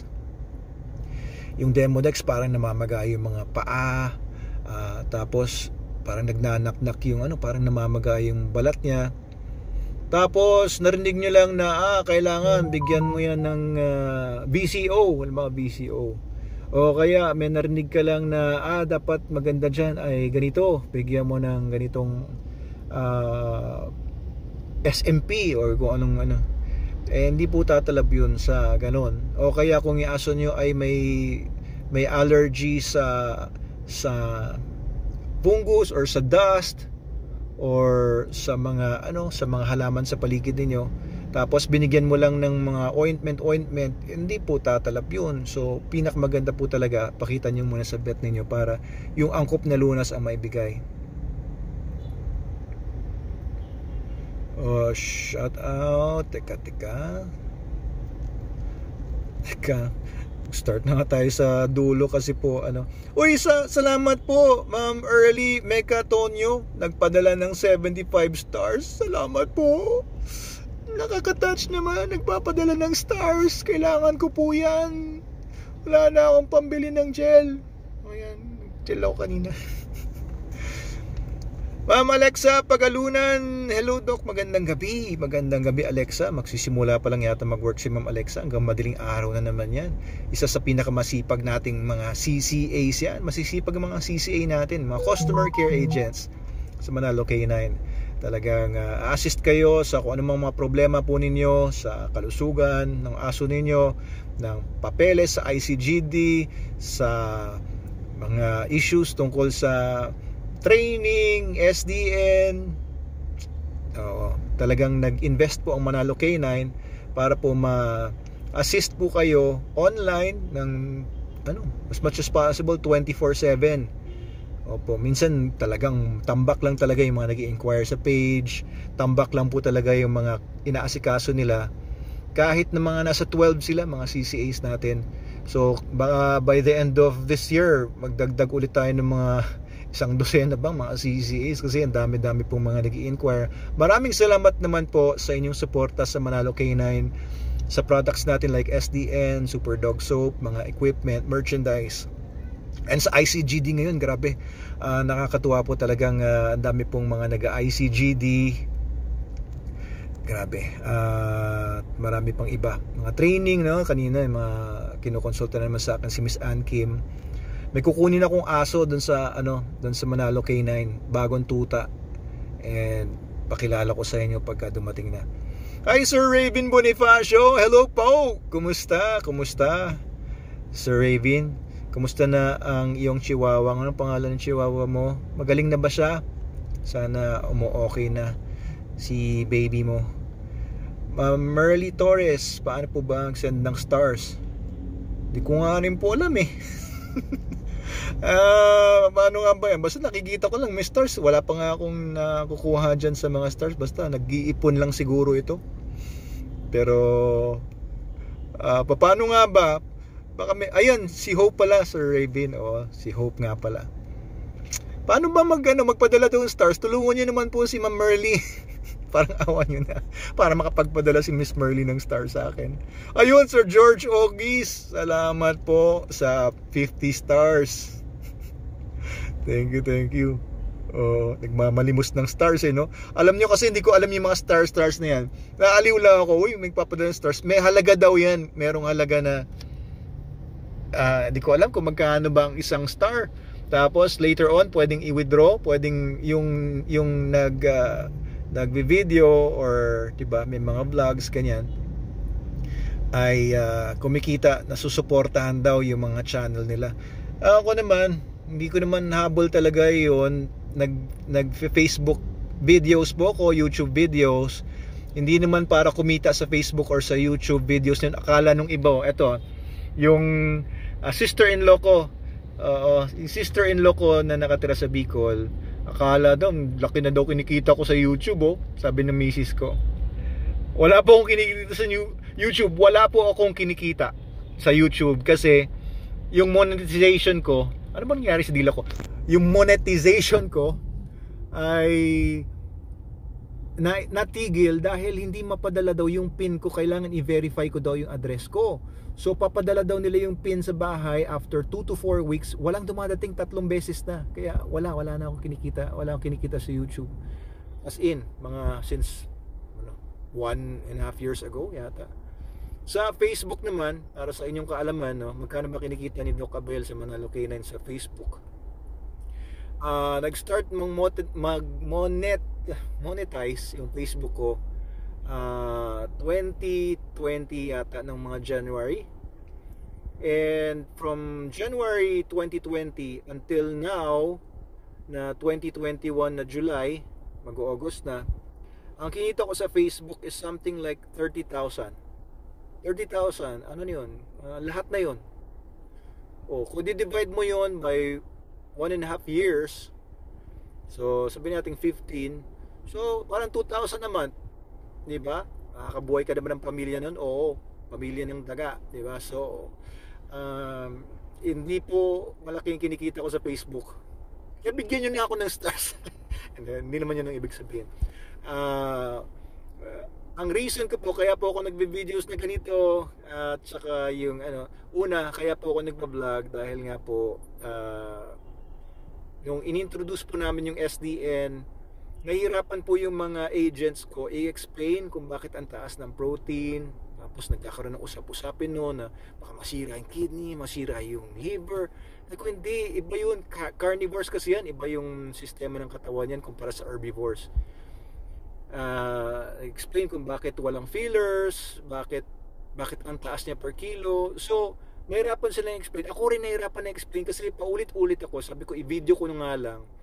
[SPEAKER 3] Yung Demodex parang namamaga yung mga paa, uh, tapos parang nagnanaknak yung ano, parang namamaga yung balat niya. Tapos narinig niyo lang na ah, kailangan bigyan mo yan ng uh, B C O, halimbawa B C O. O kaya may narinig ka lang na ah, dapat maganda diyan ay ganito, bigyan mo ng ganitong uh, S M P or kung anong ano. Eh, hindi po tatalab yun sa ganon. O kaya kung yung aso nyo ay may may allergy sa sa fungus or sa dust or sa mga ano sa mga halaman sa paligid ninyo, tapos binigyan mo lang ng mga ointment ointment, hindi po tatalab yun. So pinakamaganda po talaga, pakita nyo muna sa vet ninyo para yung angkop na lunas ang maibigay. Oh, shout out. Teka, teka. Teka. Start na nga tayo sa dulo kasi po ano. Uy, sa, salamat po Ma'am Early Mecatonio, nagpadala ng seventy-five stars. Salamat po. Nakaka-touch naman, nagpapadala ng stars. Kailangan ko po yan. Wala na akong pambili ng gel. Ayan, gel ako kanina. Ma'am Alexa Pagalunan, hello Doc, magandang gabi. Magandang gabi Alexa, magsisimula pa lang yata mag-work si Ma'am Alexa, hanggang madaling araw na naman yan. Isa sa pinakamasipag nating mga C C As yan, masisipag ang mga C C A natin, mga Customer Care Agents sa Manalo K nine. Talagang uh, assist kayo sa kung anumang mga problema po ninyo sa kalusugan ng aso ninyo, ng papeles sa I C G D, sa mga issues tungkol sa training, S D N. Oo, talagang nag-invest po ang Manalo K nine para po ma assist po kayo online ng ano, as much as possible twenty-four seven. Opo, minsan talagang tambak lang talaga yung mga nag-i-inquire sa page, tambak lang po talaga yung mga inaasikaso nila. Kahit na mga nasa twelve sila, mga C C As natin. So, baka by the end of this year, magdagdag ulit tayo ng mga isang dosena bang mga C C As kasi ang dami-dami pong mga nag-i-inquire. Maraming salamat naman po sa inyong suporta sa Manalo K nine, sa products natin like S D N, Super Dog Soap, mga equipment, merchandise. And sa I C G D ngayon, grabe, uh, nakakatuwa po talagang uh, ang dami pong mga nag-I C G D. Grabe, uh, marami pang iba. Mga training, no? Kanina, yung mga kinukonsulta na naman sa akin si Miss Ann Kim. May kukunin akong aso dun sa, ano, dun sa Manalo K nine, bagong tuta. And pakilala ko sa inyo pagka dumating na. Hi, Sir Raven Bonifacio! Hello po! Kumusta? Kumusta? Sir Raven, kumusta na ang iyong chihuahua? Anong pangalan ng chihuahua mo? Magaling na ba siya? Sana umu-okay na si baby mo. Uh, Merly Torres, paano po ba ang send ng stars? Di ko nga rin po alam eh. uh, paano nga ba yan? Basta nakikita ko lang may stars. Wala pa nga akong nakukuha dyan sa mga stars. Basta nag-iipon lang siguro ito. Pero uh, paano nga ba? Baka may, ayan, si Hope pala, Sir Raven. O, si Hope nga pala. Paano ba mag, ano, magpadala doon stars? Tulungan niyo naman po si Ma'am Merly. Parang awa nyo na para makapagpadala si Miss Merly ng star sa akin. Ayun, Sir George Ogis, salamat po sa fifty stars. Thank you, thank you. Oh, nagmamalimos ng stars eh, no? Alam nyo kasi hindi ko alam yung mga stars stars na yan. Naaliw lang ako, uy, may papadala ng stars. May halaga daw yan. Merong halaga na uh, hindi ko alam kung magkano ba ang isang star. Tapos later on, pwedeng i-withdraw, pwedeng yung yung nag uh, nagvi-video or 'di ba, may mga vlogs ganyan ay uh, kumikita, nasusuportahan daw yung mga channel nila. Uh, ako naman, hindi ko naman habol talaga 'yon. Nag nag-Facebook videos po ko, YouTube videos. Hindi naman para kumita sa Facebook or sa YouTube videos yun. Akala nung iba, eto, yung uh, sister-in-law ko, uh, yung sister-in-law ko na nakatira sa Bicol, akala daw, laki na daw kinikita ko sa YouTube, oh. Sabi ng misis ko. Wala po akong kinikita sa YouTube. Wala po akong kinikita sa YouTube kasi yung monetization ko, ano ba nangyari sa dila ko? Yung monetization ko ay na, natigil dahil hindi mapadala daw yung pin ko. Kailangan i-verify ko daw yung address ko. So papadala daw nila yung pin sa bahay after two to four weeks. Walang dumadating, tatlong beses na. Kaya wala, wala na akong kinikita. Wala akong kinikita sa YouTube. As in, mga since ano, one and a half years ago yata. Sa Facebook naman, para sa inyong kaalaman, no, magkano ba kinikita ni Doc Abel sa Manalo K nine sa Facebook? Uh, nag-start mag-monet monetize yung Facebook ko Uh, twenty twenty yata ng mga January, and from January twenty twenty until now na twenty twenty-one na July, mag-August na, ang kinita ko sa Facebook is something like thirty thousand. thirty thousand, ano yun? Uh, lahat na yun. O, kung di-divide mo yun by one and a half years, so sabihin natin fifteen, so parang two thousand a month. Diba? Nakakabuhay ka naman ng pamilya nun? Oo, pamilya ng daga, diba? So, um, hindi po malaking kinikita ko sa Facebook. Kaya bigyan nyo na ako ng stars. Hindi naman yun ang ibig sabihin. Uh, uh, ang reason ko po, kaya po ako nagbe-videos na ganito, at uh, saka yung, ano, una, kaya po ako nagpa-vlog dahil nga po, uh, yung inintroduce po namin yung S D N, nahihirapan po yung mga agents ko i-explain kung bakit ang taas ng protein. Tapos nagkakaroon ng usap-usapin noon na baka masira yung kidney, masira yung liver. Ako hindi, iba yun. Carnivores kasi yan, iba yung sistema ng katawan yan kumpara sa herbivores. Uh, explain kung bakit walang fillers, bakit bakit ang taas niya per kilo. So, nahirapan sila i-explain. Ako rin nahirapan na explain kasi paulit-ulit ako. Sabi ko, i-video ko na nga lang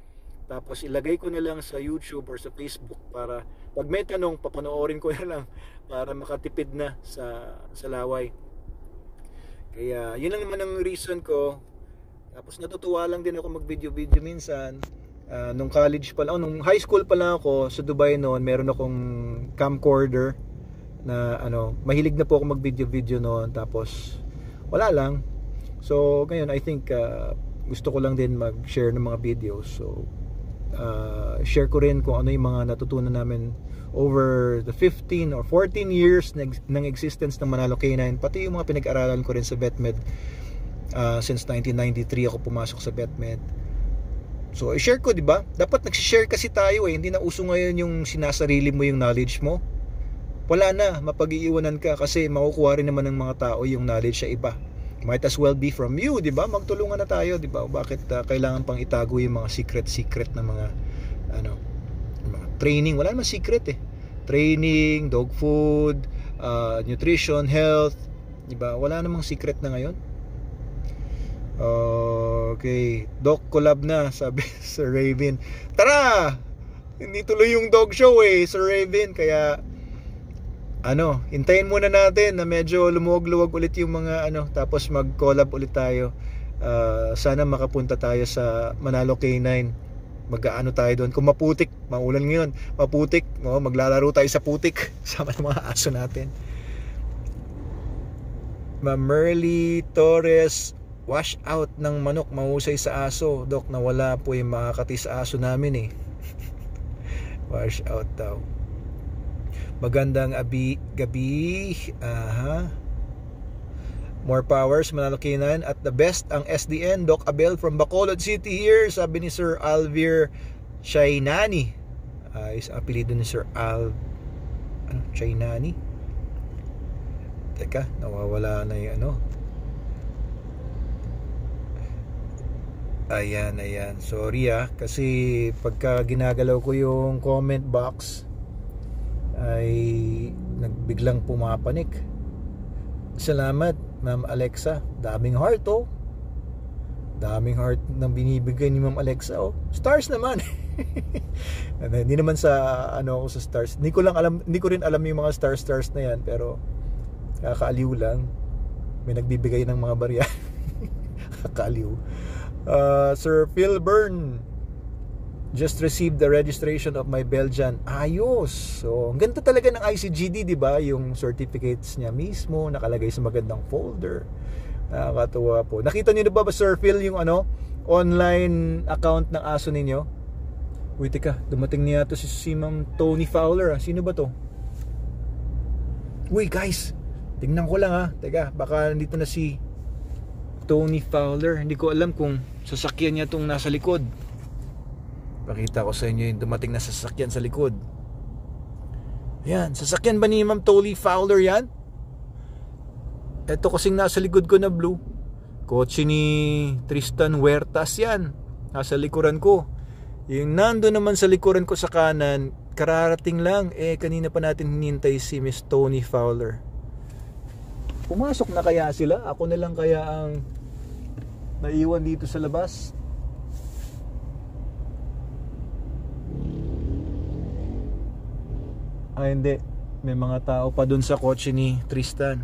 [SPEAKER 3] tapos ilagay ko na lang sa YouTube or sa Facebook para pag may tanong, papanoorin ko na lang para makatipid na sa, sa laway. Kaya yun lang naman ang reason ko. Tapos natutuwa lang din ako mag-video-video minsan. Uh, nung college pa lang, oh, nung high school pa lang ako sa Dubai noon, meron akong camcorder na ano, mahilig na po ako mag-video-video noon. Tapos wala lang. So ngayon I think uh, gusto ko lang din mag-share ng mga videos. So uh, share ko rin kung ano yung mga natutunan namin over the fifteen or fourteen years ng, ng existence ng Manalo K nine, pati yung mga pinag-aralan ko rin sa BetMed. Uh, since nineteen ninety-three ako pumasok sa BetMed. So i-share ko, di ba? Dapat nag-share kasi tayo eh. Hindi na uso ngayon yung sinasarili mo yung knowledge mo. Wala na, mapag-iiwanan ka kasi makukuha rin naman ng mga tao yung knowledge sa iba. Might as well be from you, di ba? Magtulungan na tayo, di ba? Bakit uh, kailangan pang itago yung mga secret-secret na mga ano, mga training? Wala naman secret eh. Training, dog food, uh, nutrition, health, di ba? Wala namang secret na ngayon. Okay, Doc collab na, sabi Sir Raven. Tara! Hindi tuloy yung dog show eh, Sir Raven. Kaya ano, hintayin muna natin na medyo lumuwag-luwag ulit yung mga ano, tapos mag-collab ulit tayo. uh, Sana makapunta tayo sa Manalo K nine. Mag-aano tayo doon. Kung maputik, maulan ngayon, maputik, no, maglalaro tayo sa putik sama ng mga aso natin. Ma'am Merly Torres, wash out ng manok mahusay sa aso. Dok, nawala po yung makakati sa aso namin eh. Wash out daw. Magandang abi, gabi. Aha. More powers, Manalo K nine. At the best ang S D N, Doc Abel from Bacolod City here, sabi ni Sir Alvir Shainani. Uh, is apelido ni Sir Al ano, Shainani. Teka, nawawala na yung ano. Ayan, ayan. Sorry ah, kasi pagka ginagalaw ko yung comment box ay nagbiglang pumapanik. Salamat, Ma'am Alexa. Daming heart oh. Daming heart na binibigay ni Ma'am Alexa oh. Stars naman. Hindi naman sa ano ako sa stars. Hindi ko lang alam, hindi ko rin alam yung mga star stars na yan, pero kakaaliw lang. May nagbibigay ng mga barya. Kakaaliw. Uh, Sir Phil Byrne, just received the registration of my Belgian. Ayos. So, ang ganda talaga ng I C G D, di ba? Yung certificates niya mismo nakalagay sa magandang folder. Nakakatuwa po. Nakita niyo na ba, ba Sir Phil, yung ano, online account ng aso ninyo? Uy, teka, dumating niya to si, si Ma'am Tony Fowler. Sino ba to? Uy, guys, tingnan ko lang ha. Teka, baka nandito na si Tony Fowler. Hindi ko alam kung sasakyan niya tong nasa likod. Pakita ko sa inyo yung dumating na sasakyan sa likod. Yan, sasakyan ba ni Ma'am Tony Fowler yan? Ito kasing nasa likod ko na blue, kotse ni Tristan Huertas yan. Nasa likuran ko. Yung nando naman sa likuran ko sa kanan, kararating lang. Eh, kanina pa natin hinintay si Miss Tony Fowler. Pumasok na kaya sila? Ako na lang kaya ang naiwan dito sa labas? Ah, hindi. May mga tao pa dun sa kotse ni Tristan.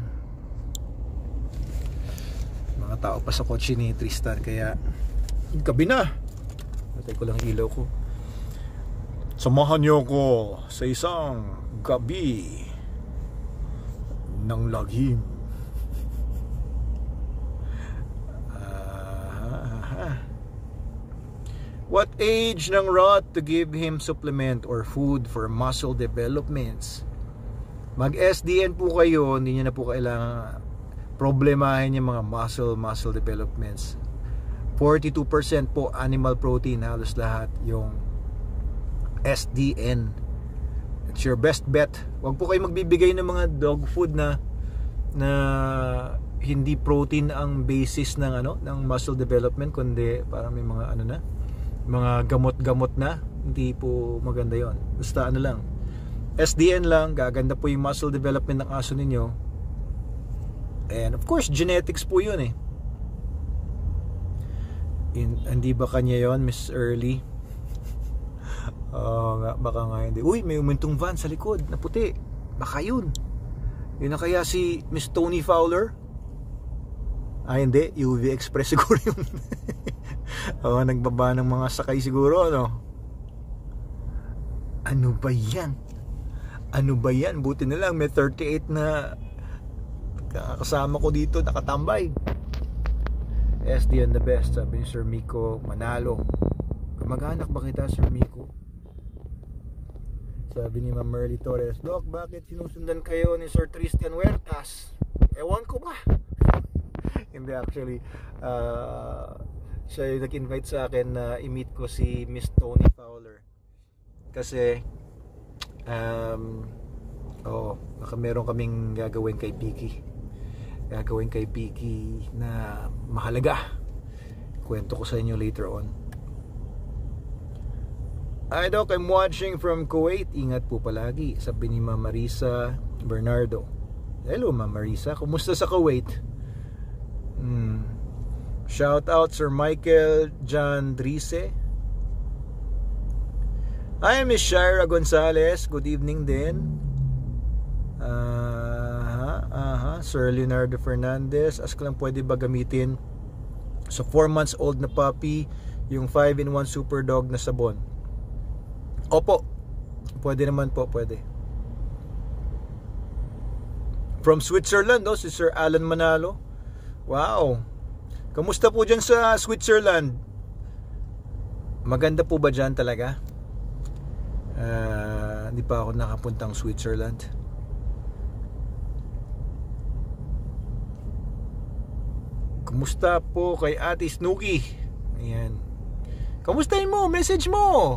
[SPEAKER 3] Mga tao pa sa kotse ni Tristan. Kaya, gabi na. Natay ko lang ilaw ko. Samahan niyo ko sa isang gabi ng lagim. What age ng Rot to give him supplement or food for muscle developments? Mag S D N po kayo, hindi nyo na po kailangan problemahin yung mga muscle muscle developments. forty-two percent po animal protein, halos lahat yung S D N. It's your best bet. Huwag po kayo magbibigay ng mga dog food na na hindi protein ang basis ng ano ng muscle development, kundi parang may mga ano na, mga gamot-gamot na. Hindi po maganda yon. Basta ano lang, S D N lang, gaganda po yung muscle development ng aso ninyo. And of course, genetics po yun eh. In, hindi ba kanya yon, Miss Early? Oo nga, baka nga hindi. Uy, may umintong van sa likod na puti. Baka yun. Yun na kaya si Miss Tony Fowler? Ah, hindi. U V Express siguro yun. Oo, nagbaba ng mga sakay siguro, ano? Ano ba yan? Ano ba yan? Buti na lang may thirty-eight na kasama ko dito, nakatambay. S D N the best, sabi ni Sir Miko Manalo. Kamag-anak ba kita, Sir Miko? Sabi ni Ma'am Merly Torres, Doc, bakit sinusundan kayo ni Sir Tristan Huertas? Ewan ko ba? Hindi, actually, uh, siya yung nag-invite sa akin na i-meet ko si Miss Tony Fowler. Kasi, um, oh, baka meron kaming gagawin kay Piki. Gagawin kay Piki na mahalaga. Kwento ko sa inyo later on. Hi Doc, I'm watching from Kuwait. Ingat po palagi, sabi ni Ma'am Marisa Bernardo. Hello Ma'am Marisa, kumusta sa Kuwait? Hmm. Shout out Sir Michael John Drise. Hi Miss Shira Gonzalez, good evening din. Aha, aha, Sir Leonardo Fernandez, ask lang pwede ba gamitin sa four months old na puppy yung five in one super dog na sabon? Opo, pwede naman po, pwede. From Switzerland, no? Si Sir Alan Manalo. Wow. Kamusta po dyan sa Switzerland? Maganda po ba dyan talaga? Uh, hindi pa ako nakapuntang Switzerland. Kamusta po kay Ate Snooki? Ayan. Kamustahin mo? Message mo!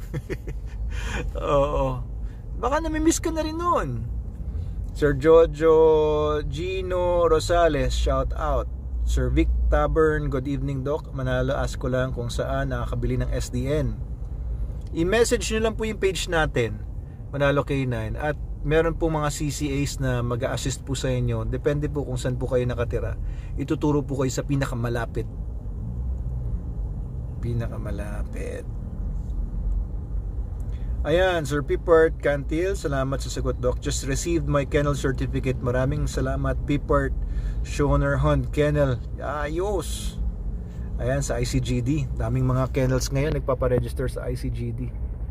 [SPEAKER 3] Oo. Baka namimiss ka na rin nun. Sir Jojo Gino Rosales, shout out. Sir Vic Tabern, good evening Doc. Manalo, ask ko lang kung saan nakakabili ng S D N. I-message nyo lang po yung page natin, Manalo K nine. At meron po mga C C As na mag-a-assist po sa inyo. Depende po kung saan po kayo nakatira. Ituturo po kayo sa pinakamalapit. Pinakamalapit. Ayan, Sir Pipart Cantil, salamat sa sagot Doc. Just received my kennel certificate. Maraming salamat Pipart Schoner Hunt Kennel. Ayos. Ayan, sa I C G D. Daming mga kennels ngayon nagpaparegister sa I C G D.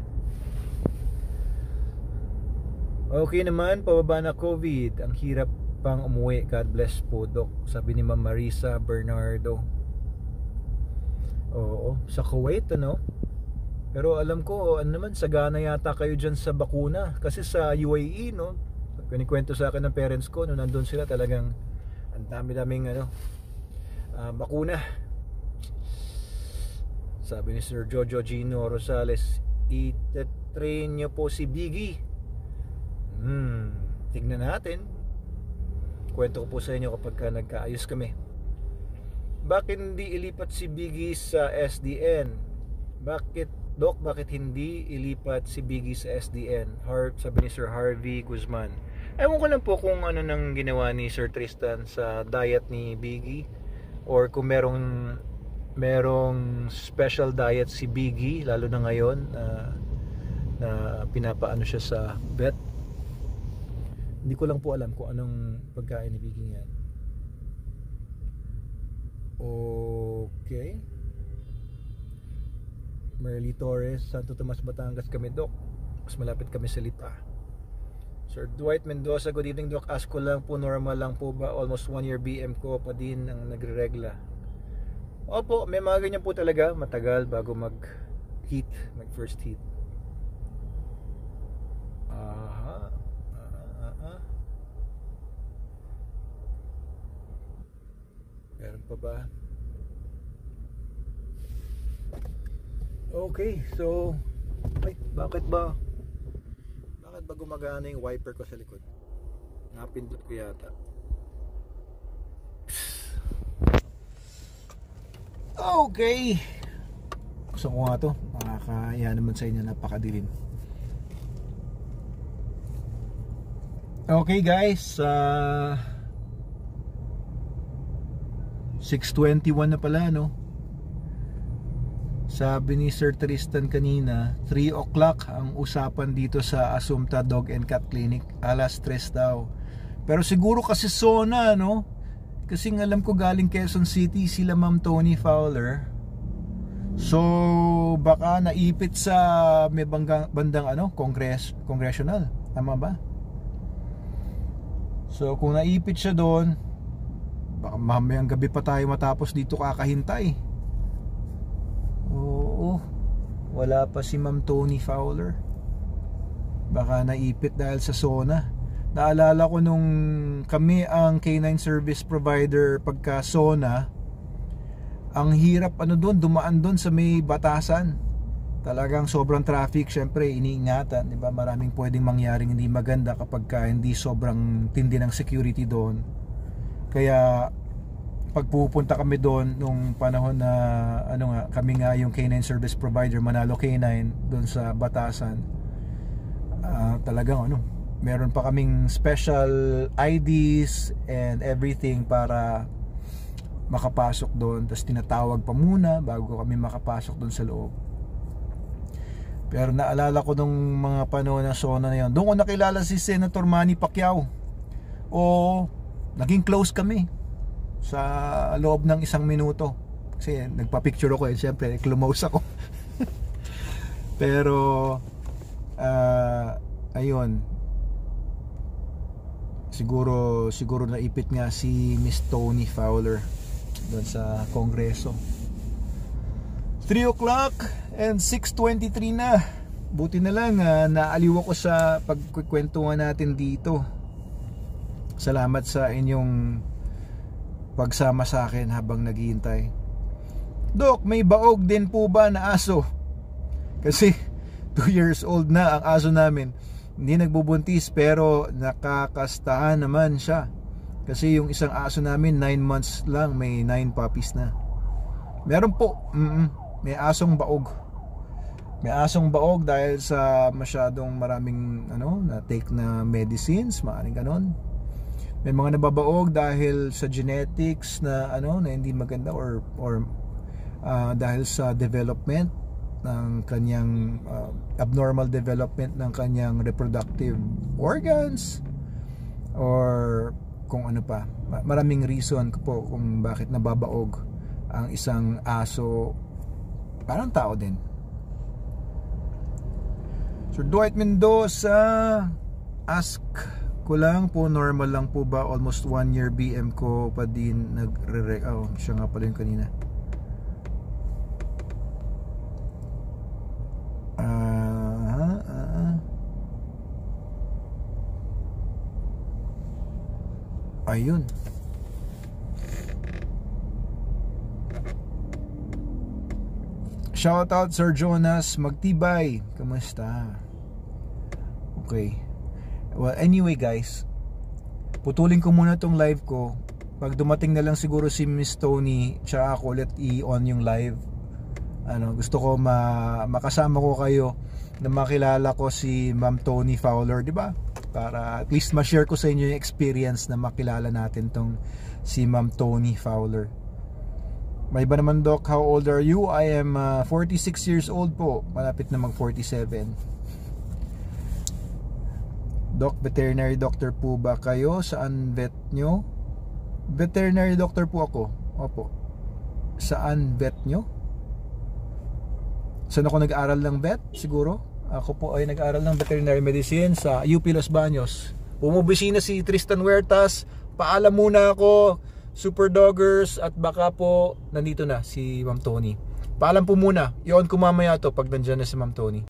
[SPEAKER 3] Okay naman, pababa na COVID. Ang hirap pang umuwi. God bless po Doc, sabi ni Ma'am Marisa Bernardo. Oo, sa Kuwait ano. Pero alam ko, ano naman, sagana yata kayo dyan sa bakuna. Kasi sa U A E, no, kinikwento sa akin ng parents ko, no, nandun sila talagang ang dami-daming ano, uh, bakuna. Sabi ni Sir Jojo Gino Rosales, i-train nyo po si Biggie. Hmm, tignan natin. Kwento ko po sa inyo kapag ka nagkaayos kami. Bakit hindi ilipat si Biggie sa S D N? Bakit Doc, bakit hindi ilipat si Biggie sa S D N? Har sabi ni Sir Harvey Guzman. Ewan ko lang po kung ano nang ginawa ni Sir Tristan sa diet ni Biggie, or kung merong merong special diet si Biggie, lalo na ngayon uh, na pinapaano siya sa vet. Hindi ko lang po alam kung anong pagkain ni Biggie yan. Okay. Merly Torres, Santo Tomas, Batangas kami Doc. Mas malapit kami sa Lipa. Sir Dwight Mendoza, good evening Doc. Ask ko lang po, normal lang po ba? Almost one year B M ko pa din ang nagre-regla. Opo, may mga ganyan po talaga. Matagal bago mag heat, mag first heat. Aha. Aha, aha. Meron pa ba? Okay, so ay, bakit ba bakit ba gumagana yung wiper ko sa likod? Napindot ko yata. Okay, gusto ko nga to, makakaya naman sa inyo, napakadilim. Okay guys, uh, six twenty-one na pala, no? Sabi ni Sir Tristan kanina, three o'clock ang usapan dito sa Assumpta Dog and Cat Clinic. Alas tres daw. Pero siguro kasi Sona, no? Kasi alam ko galing Quezon City sila Ma'am Tony Fowler. So baka naipit sa may banggang, bandang ano, Congress, Congressional. Tama ba? So kung naipit siya doon, baka mamayang gabi pa tayo matapos dito kakahintay. Oo, wala pa si Ma'am Tony Fowler. Baka naipit dahil sa Sona. Naalala ko nung kami ang canine service provider pagka Sona, ang hirap ano doon, dumaan doon sa may batasan. Talagang sobrang traffic, syempre iniingatan, di ba? Maraming pwedeng mangyaring hindi maganda kapag ka hindi sobrang tindi ng security doon. Kaya pag pupunta kami doon nung panahon na ano nga, kami nga yung canine service provider Manalo Canine doon sa batasan, uh, talagang ano, meron pa kaming special I Ds and everything para makapasok doon. Tapos tinatawag pa muna bago kami makapasok doon sa loob. Pero naalala ko nung mga panahon ng Sona na yun, doon ko nakilala si Senator Manny Pacquiao. O naging close kami sa loob ng isang minuto. Kasi nagpa-picture ako eh, syempre close ako. Pero uh, ayun, siguro siguro naipit nga si Miss Tony Fowler doon sa Kongreso. Three o'clock and six twenty-three na. Buti na lang uh, naaliw ako sa pagkukwentuhan natin dito. Salamat sa inyong pagsama sa akin habang naghihintay. Dok, may baog din po ba na aso? Kasi two years old na ang aso namin. Hindi nagbubuntis pero nakakastahan naman siya. Kasi yung isang aso namin nine months lang, may nine puppies na. Meron po, mm-mm, may asong baog. May asong baog dahil sa masyadong maraming ano, na take na medicines, maaaring ganon. May mga nababaog dahil sa genetics na ano, na hindi maganda or or uh, dahil sa development ng kanyang uh, abnormal development ng kanyang reproductive organs or kung ano pa. Maraming reason po kung bakit nababaog ang isang aso, parang tao din. Sir Dwight Mendoza, ask ko lang po, normal lang po ba almost one year B M ko pa din nagre oh, siya nga pala yung kanina. Uh, uh, uh. Ayun. Shout out Sir Jonas Magtibay, kamusta? Okay. Well, anyway guys, putulin ko muna tong live ko. Pag dumating na lang siguro si Miss Tony, tsaka ako ulit i-on yung live. Ano, gusto ko ma makasama ko kayo na makilala ko si Ma'am Tony Fowler, di ba? Para at least ma-share ko sa inyo yung experience na makilala natin tong si Ma'am Tony Fowler. May iba naman, Doc, how old are you? I am uh, forty-six years old po. Malapit na mag forty-seven. Doc, veterinary doctor po ba kayo? Saan vet nyo? Veterinary doctor po ako. Opo. Saan vet nyo? Saan ako nag-aral ng vet? Siguro. Ako po ay nag-aral ng veterinary medicine sa U P Los Baños. Pumubisina si Tristan Huertas. Paalam muna ako, Super Doggers, at baka po nandito na si Ma'am Tony. Paalam po muna. I-on ko mamaya to pag nandiyan na si Ma'am Tony.